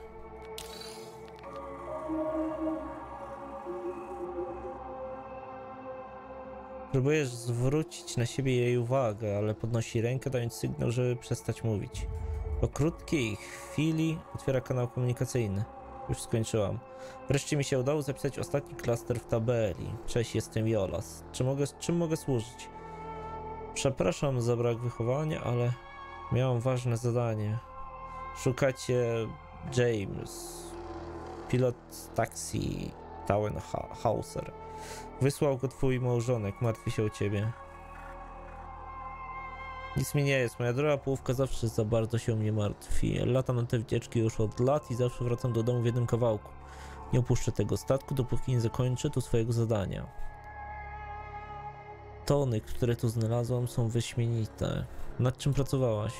Próbujesz zwrócić na siebie jej uwagę, ale podnosi rękę, dając sygnał, żeby przestać mówić. Po krótkiej chwili otwiera kanał komunikacyjny. Już skończyłam. Wreszcie mi się udało zapisać ostatni klaster w tabeli. Cześć, jestem Jolas. Czym mogę służyć? Przepraszam za brak wychowania, ale Miałem ważne zadanie. Szukacie James, pilot z taksi Tauenhauser. Wysłał go twój małżonek, martwi się o ciebie. Nic mi nie jest, moja droga połówka zawsze za bardzo się o mnie martwi. Latam na te wycieczki już od lat i zawsze wracam do domu w jednym kawałku. Nie opuszczę tego statku, dopóki nie zakończę tu swojego zadania. Tony, które tu znalazłam, są wyśmienite. Nad czym pracowałaś?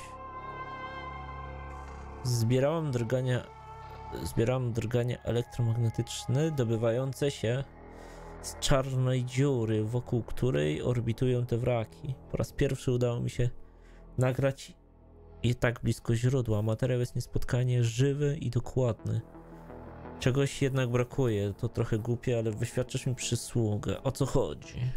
Zbierałam drgania elektromagnetyczne dobywające się z czarnej dziury, wokół której orbitują te wraki. Po raz pierwszy udało mi się nagrać je tak blisko źródła. Materiał jest niespotkanie żywy i dokładny. Czegoś jednak brakuje. To trochę głupie, ale wyświadczysz mi przysługę. O co chodzi?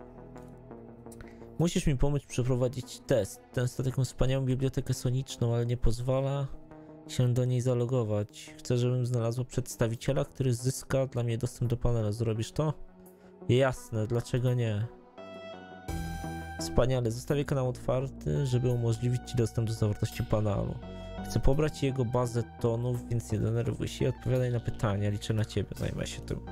Musisz mi pomóc przeprowadzić test. Ten statek ma wspaniałą bibliotekę soniczną, ale nie pozwala się do niej zalogować. Chcę, żebym znalazła przedstawiciela, który zyska dla mnie dostęp do panelu. Zrobisz to? Jasne, dlaczego nie? Wspaniale, zostawię kanał otwarty, żeby umożliwić ci dostęp do zawartości panelu. Chcę pobrać jego bazę tonów, więc nie denerwuj się i odpowiadaj na pytania. Liczę na ciebie, zajmę się tym.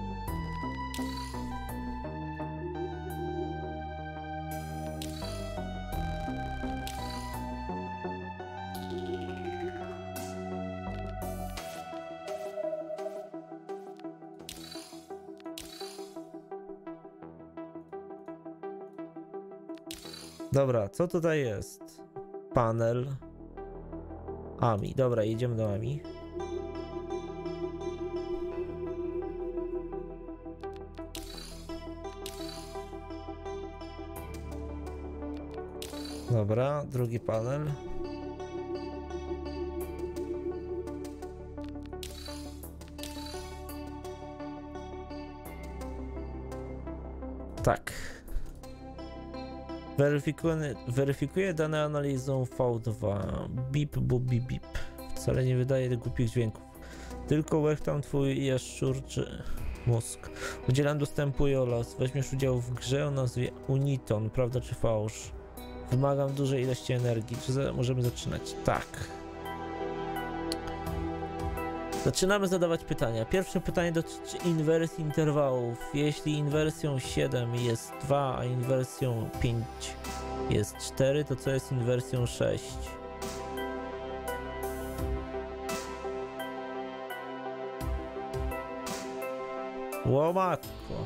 Dobra, co tutaj jest? Panel. AMI. Dobra, jedziemy do AMI. Dobra, drugi panel. Tak. Weryfikuję dane analizą V2. Bip, bip, bip, bip. Wcale nie wydaje głupich dźwięków. Tylko łechtam twój jaszczurczy mózg. Udzielam dostępu Jolas. Weźmiesz udział w grze o nazwie Uniton, prawda czy fałsz? Wymagam dużej ilości energii. Czy możemy zaczynać? Tak. Zaczynamy zadawać pytania. Pierwsze pytanie dotyczy inwersji interwałów. Jeśli inwersją 7 jest 2, a inwersją 5 jest 4, to co jest inwersją 6? Łomatko.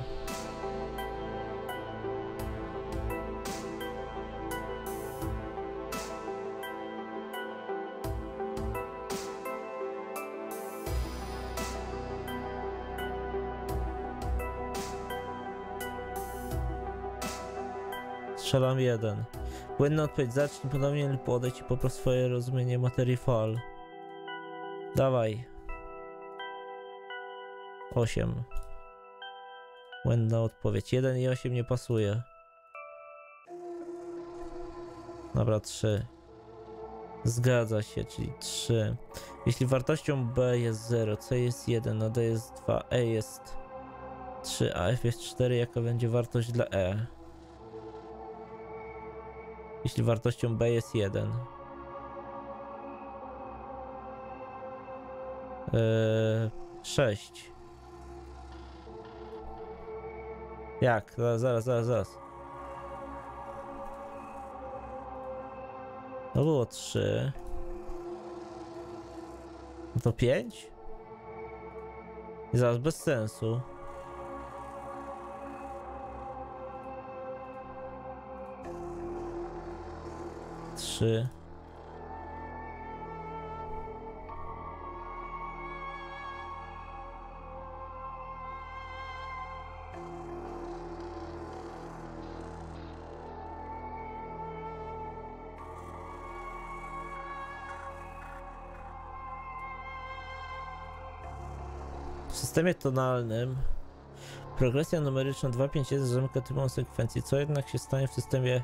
Strzelam 1. Błędna odpowiedź. Zacznij ponownie lub odejdź i popraw swoje rozumienie materii fal. Dawaj. 8. Błędna odpowiedź. 1 i 8 nie pasuje. Dobra, 3. Zgadza się, czyli 3. Jeśli wartością B jest 0, C jest 1, a D jest 2, E jest 3, a F jest 4, jaka będzie wartość dla E? Jeśli wartością B jest 1. 6. Jak? Zaraz. No było 3. No to 5? I zaraz bez sensu. Trzy. W systemie tonalnym progresja numeryczna 251 zamyka typową sekwencję, co jednak się stanie w systemie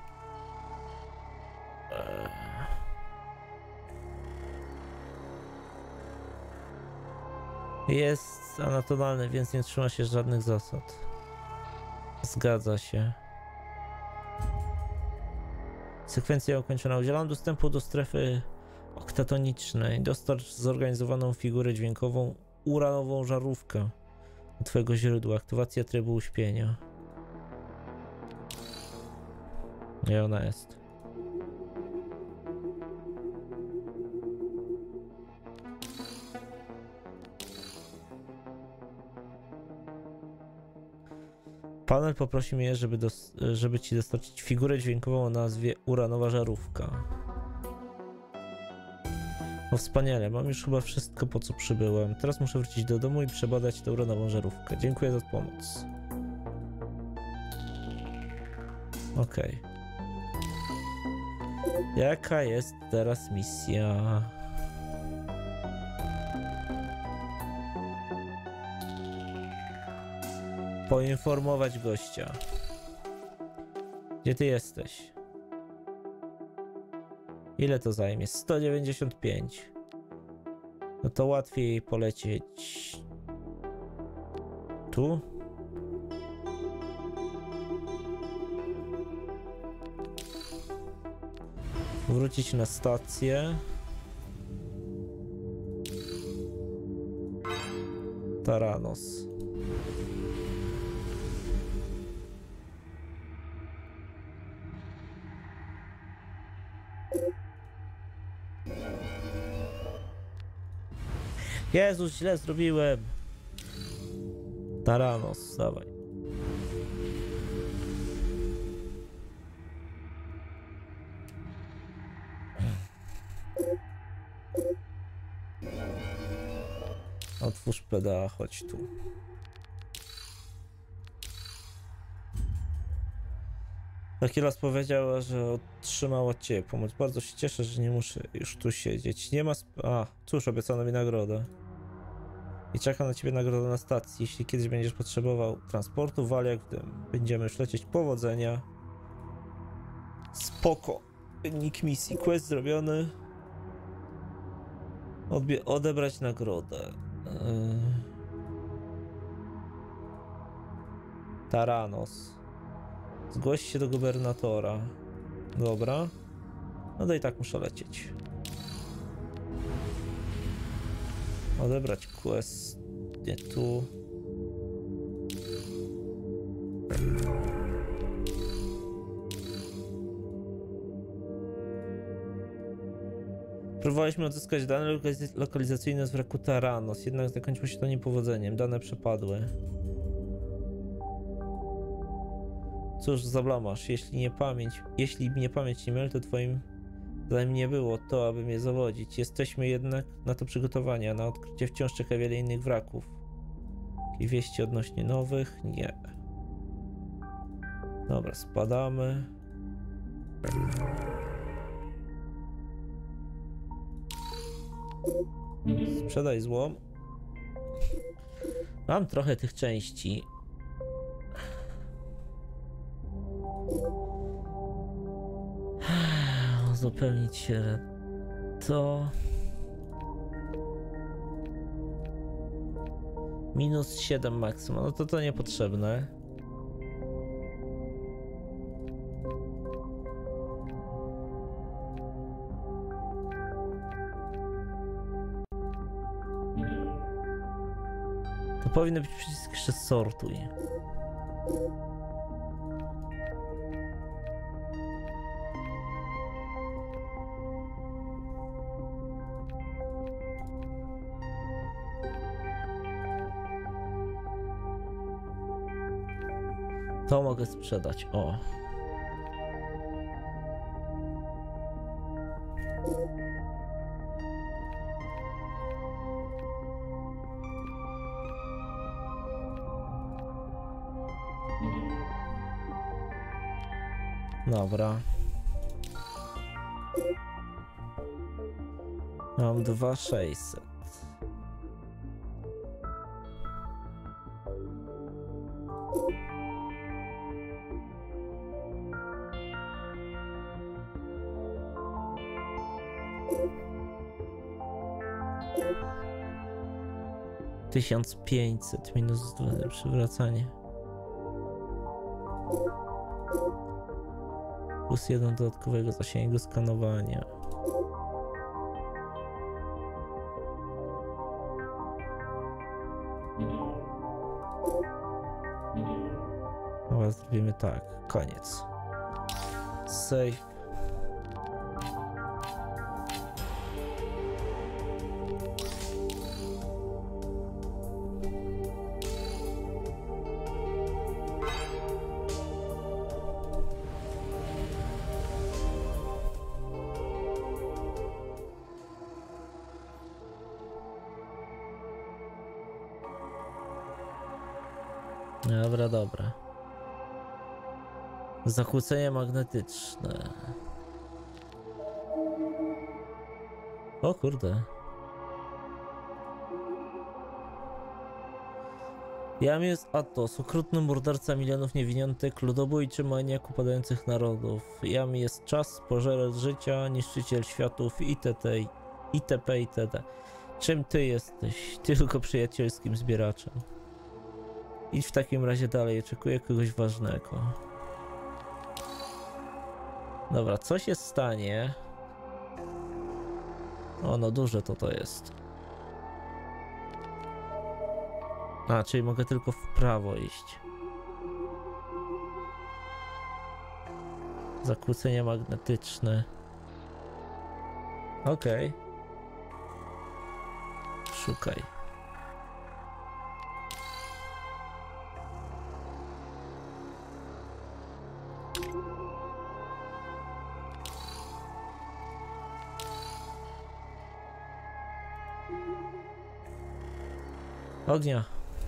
jest anatonalny, więc nie trzyma się żadnych zasad. Zgadza się. Sekwencja ukończona. Udzielam dostępu do strefy oktatonicznej. Dostarcz zorganizowaną figurę dźwiękową, uranową żarówkę do twojego źródła. Aktywacja trybu uśpienia. Gdzie ona jest? Panel poprosi mnie, żeby ci dostarczyć figurę dźwiękową o nazwie uranowa żarówka. No wspaniale, mam już chyba wszystko, po co przybyłem. Teraz muszę wrócić do domu i przebadać tę uranową żarówkę. Dziękuję za pomoc. Okej. Jaka jest teraz misja? Poinformować gościa. Gdzie ty jesteś? Ile to zajmie? 195. No to łatwiej polecieć tu. Wrócić na stację. Taranos. Jezus, źle zrobiłem. Taranos, dawaj. Otwórz PDA, chodź tu. Achilles powiedziała, że otrzymał od ciebie pomoc. Bardzo się cieszę, że nie muszę już tu siedzieć. Nie ma cóż, obiecano mi nagrodę. I czeka na ciebie nagroda na stacji. Jeśli kiedyś będziesz potrzebował transportu, wal jak w dym. Będziemy już lecieć. Powodzenia. Spoko. Wynik misji. Quest zrobiony. Odebrać nagrodę. Taranos. Zgłoś się do gubernatora. Dobra. No to i tak muszę lecieć. Odebrać quest. Nie tu. Próbowaliśmy odzyskać dane lokalizacyjne z wraku Taranos, jednak zakończyło się to niepowodzeniem. Dane przepadły. Cóż za blamaż, jeśli mnie pamięć nie myli, to twoim zadaniem nie było to, aby mnie zawodzić. Jesteśmy jednak na to przygotowani, a na odkrycie wciąż czeka wiele innych wraków. I wieści odnośnie nowych? Nie. Dobra, spadamy. Sprzedaj złom. Mam trochę tych części. Uzupełnić się to. Minus 7 maksimum. No to niepotrzebne. To powinno być przycisk jeszcze sortuj. To mogę sprzedać, o. Dobra. Mam 2600. $1500 minus 2 przywracanie. +1 dodatkowego zasięgu skanowania. Chyba zrobimy tak, koniec. Save. Dobra, dobra. Zakłócenie magnetyczne. O kurde. Jam jest Atos, okrutny morderca milionów niewiniątek, ludobójczy maniak upadających narodów. Jam jest czas, pożeracz życia, niszczyciel światów itd. itp. itd. Czym ty jesteś? Tylko przyjacielskim zbieraczem. Idź w takim razie dalej, oczekuję kogoś ważnego. Dobra, co się stanie? O, no duże to jest. A, czyli mogę tylko w prawo iść. Zakłócenia magnetyczne. Okej. Szukaj. Ognia.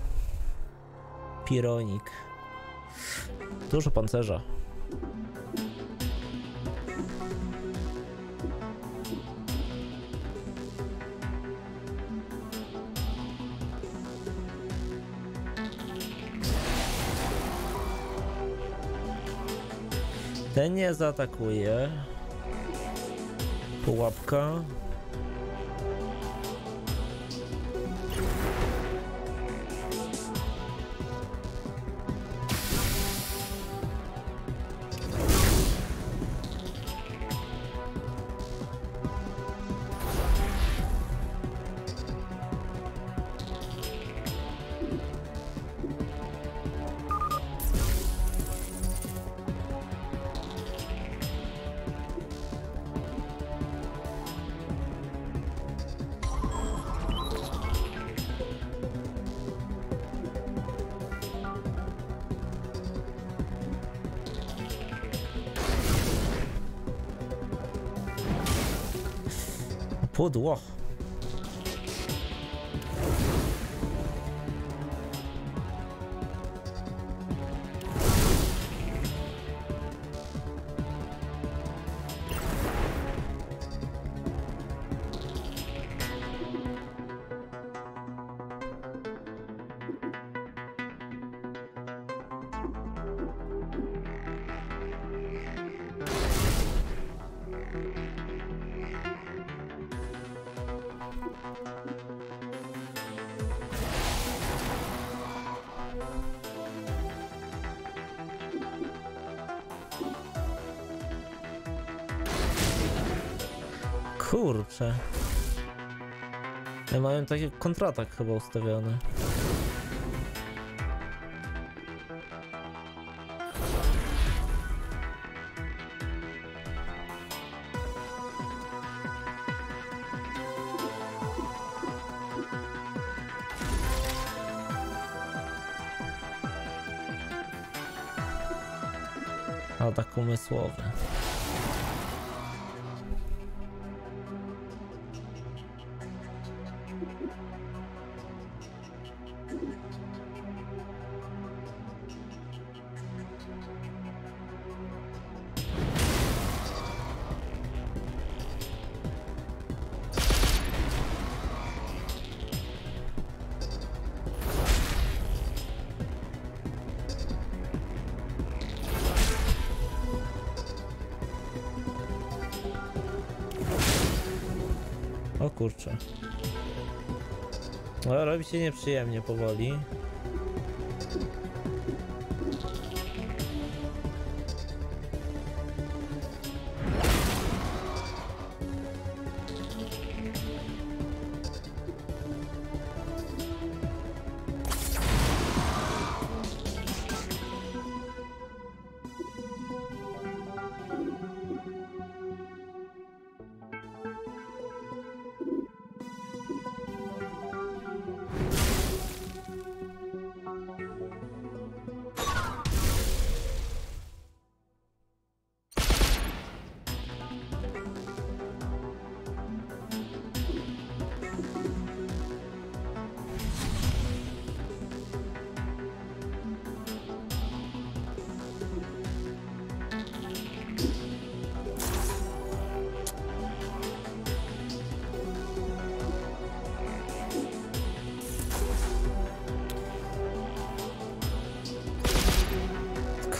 Pironik. Dużo pancerza. Ten nie zaatakuje. Pułapka. Pudło. Kurczę. Ja mają taki kontratak chyba ustawiony. Atak umysłowy. O kurczę. No, robi się nieprzyjemnie powoli.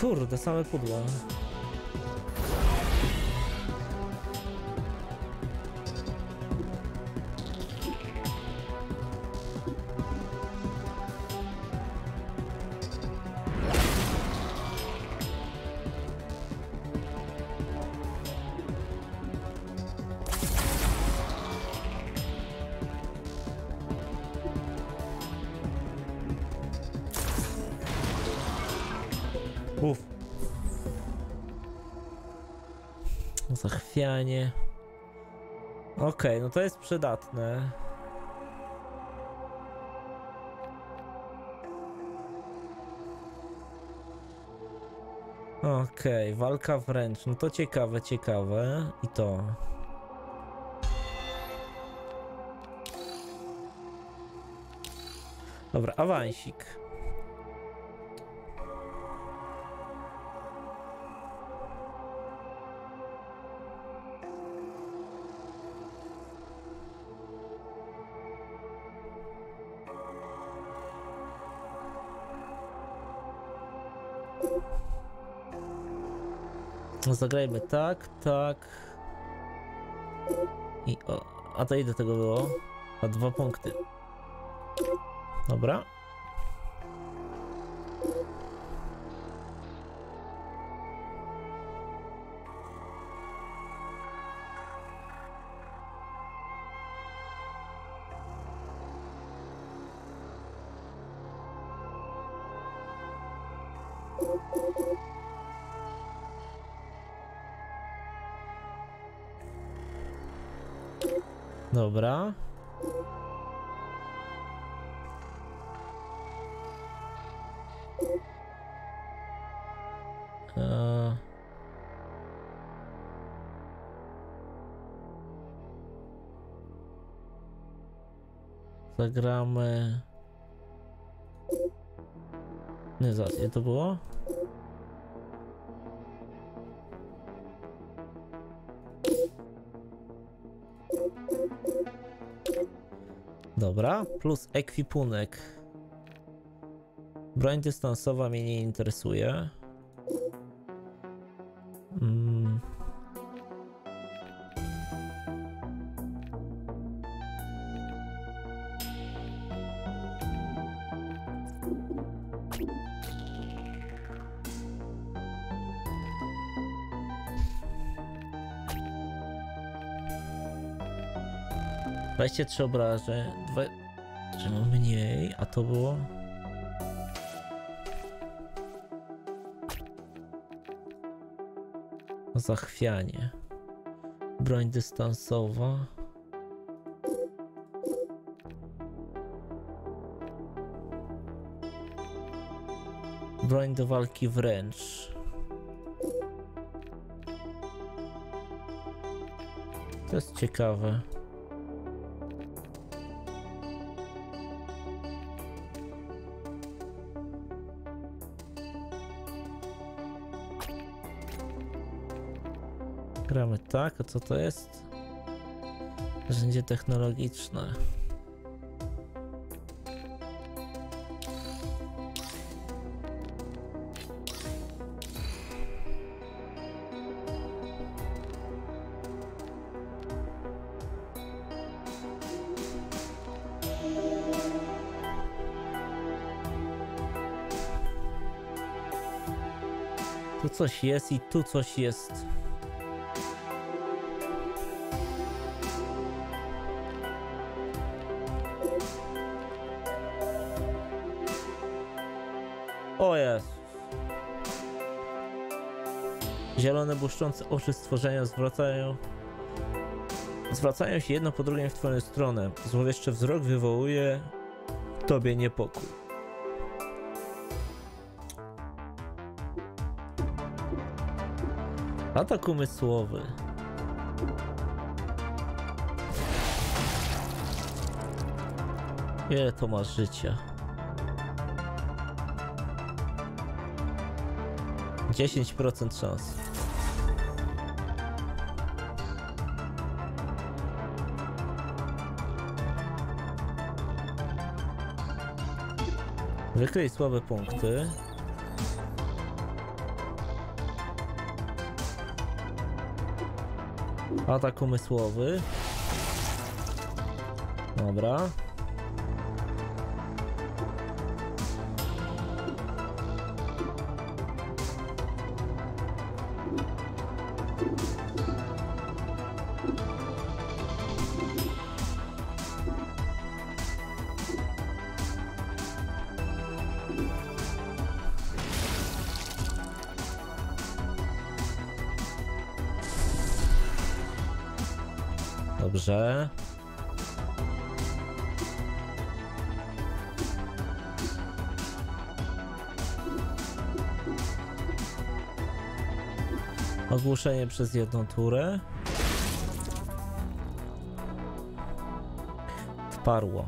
Kurde, same pudła. Uff. Zachwianie. Okej, no to jest przydatne. Okej, walka wręcz. No to ciekawe, ciekawe. I to. Dobra, awansik. No zagrajmy tak, tak. I o, a to ile tego było? A 2 punkty. Dobra. Dobra. Zagramy. Nie, za ile to było? Dobra, plus ekwipunek. Broń dystansowa mnie nie interesuje. Weźcie 3 obrażeń, 2... Czy mam mniej? A to było? Zachwianie. Broń dystansowa. Broń do walki wręcz. To jest ciekawe. Gramy tak, a co to jest? Narzędzie technologiczne. Tu coś jest i tu coś jest. O jest. Zielone błyszczące oczy stworzenia zwracają się jedno po drugim w twoją stronę. Złowieszczy wzrok wywołuje w tobie niepokój. Atak umysłowy. Ile to masz życia? 10% szans. Wykryj słabe punkty. Atak umysłowy. Dobra. Dobrze. Ogłuszenie przez jedną turę. Wparło.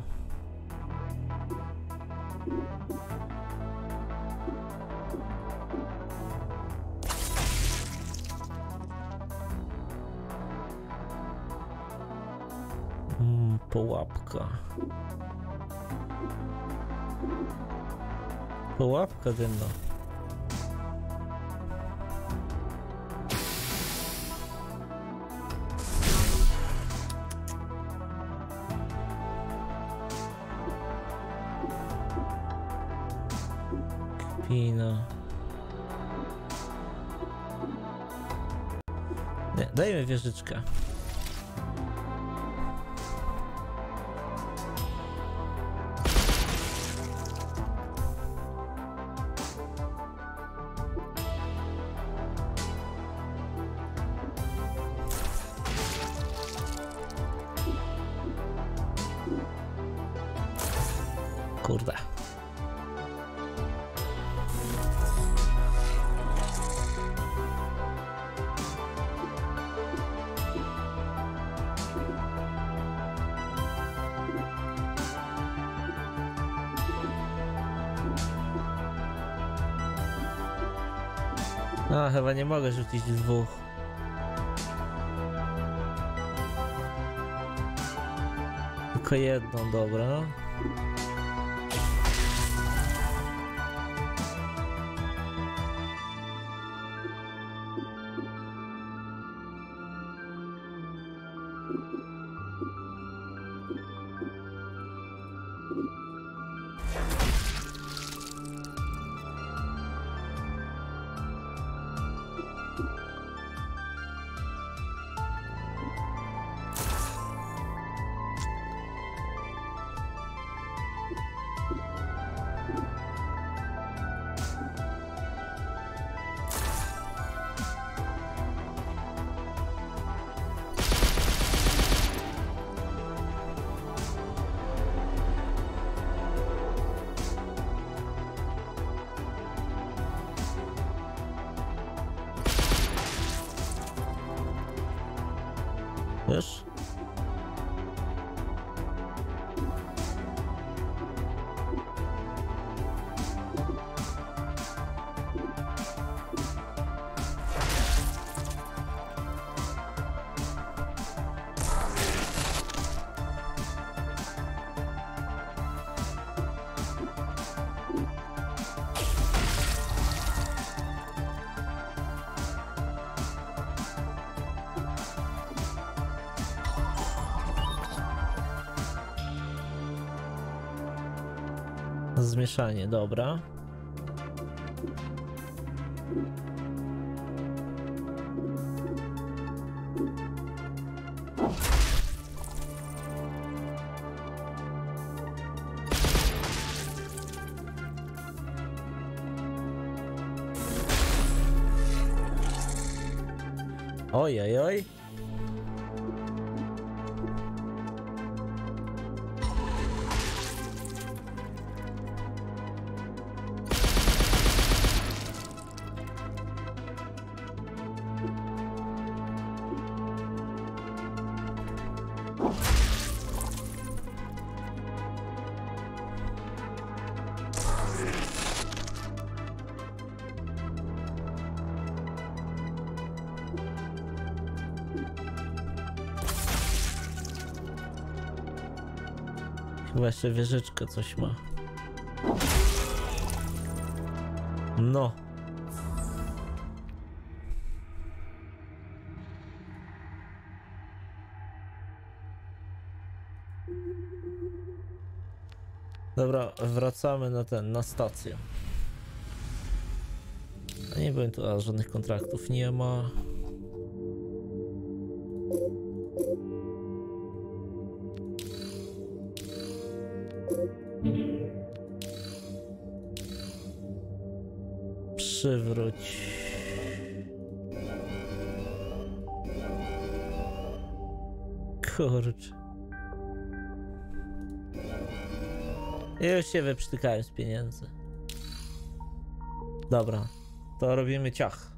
Pułapka. Pułapka dymna. Kpina. Nie, dajmy wieżyczkę. Kurde. A, chyba nie mogę rzucić dwóch. Tylko jedną, dobra. Wiesz? Zmieszanie, dobra. Oj, oj, oj. Chyba jeszcze wieżyczka coś ma. No. Dobra, wracamy na stację. A nie byłem tu, a żadnych kontraktów nie ma. Przywróć. Kurcz. Już się wyprztykałem z pieniędzy. Dobra, to robimy ciach.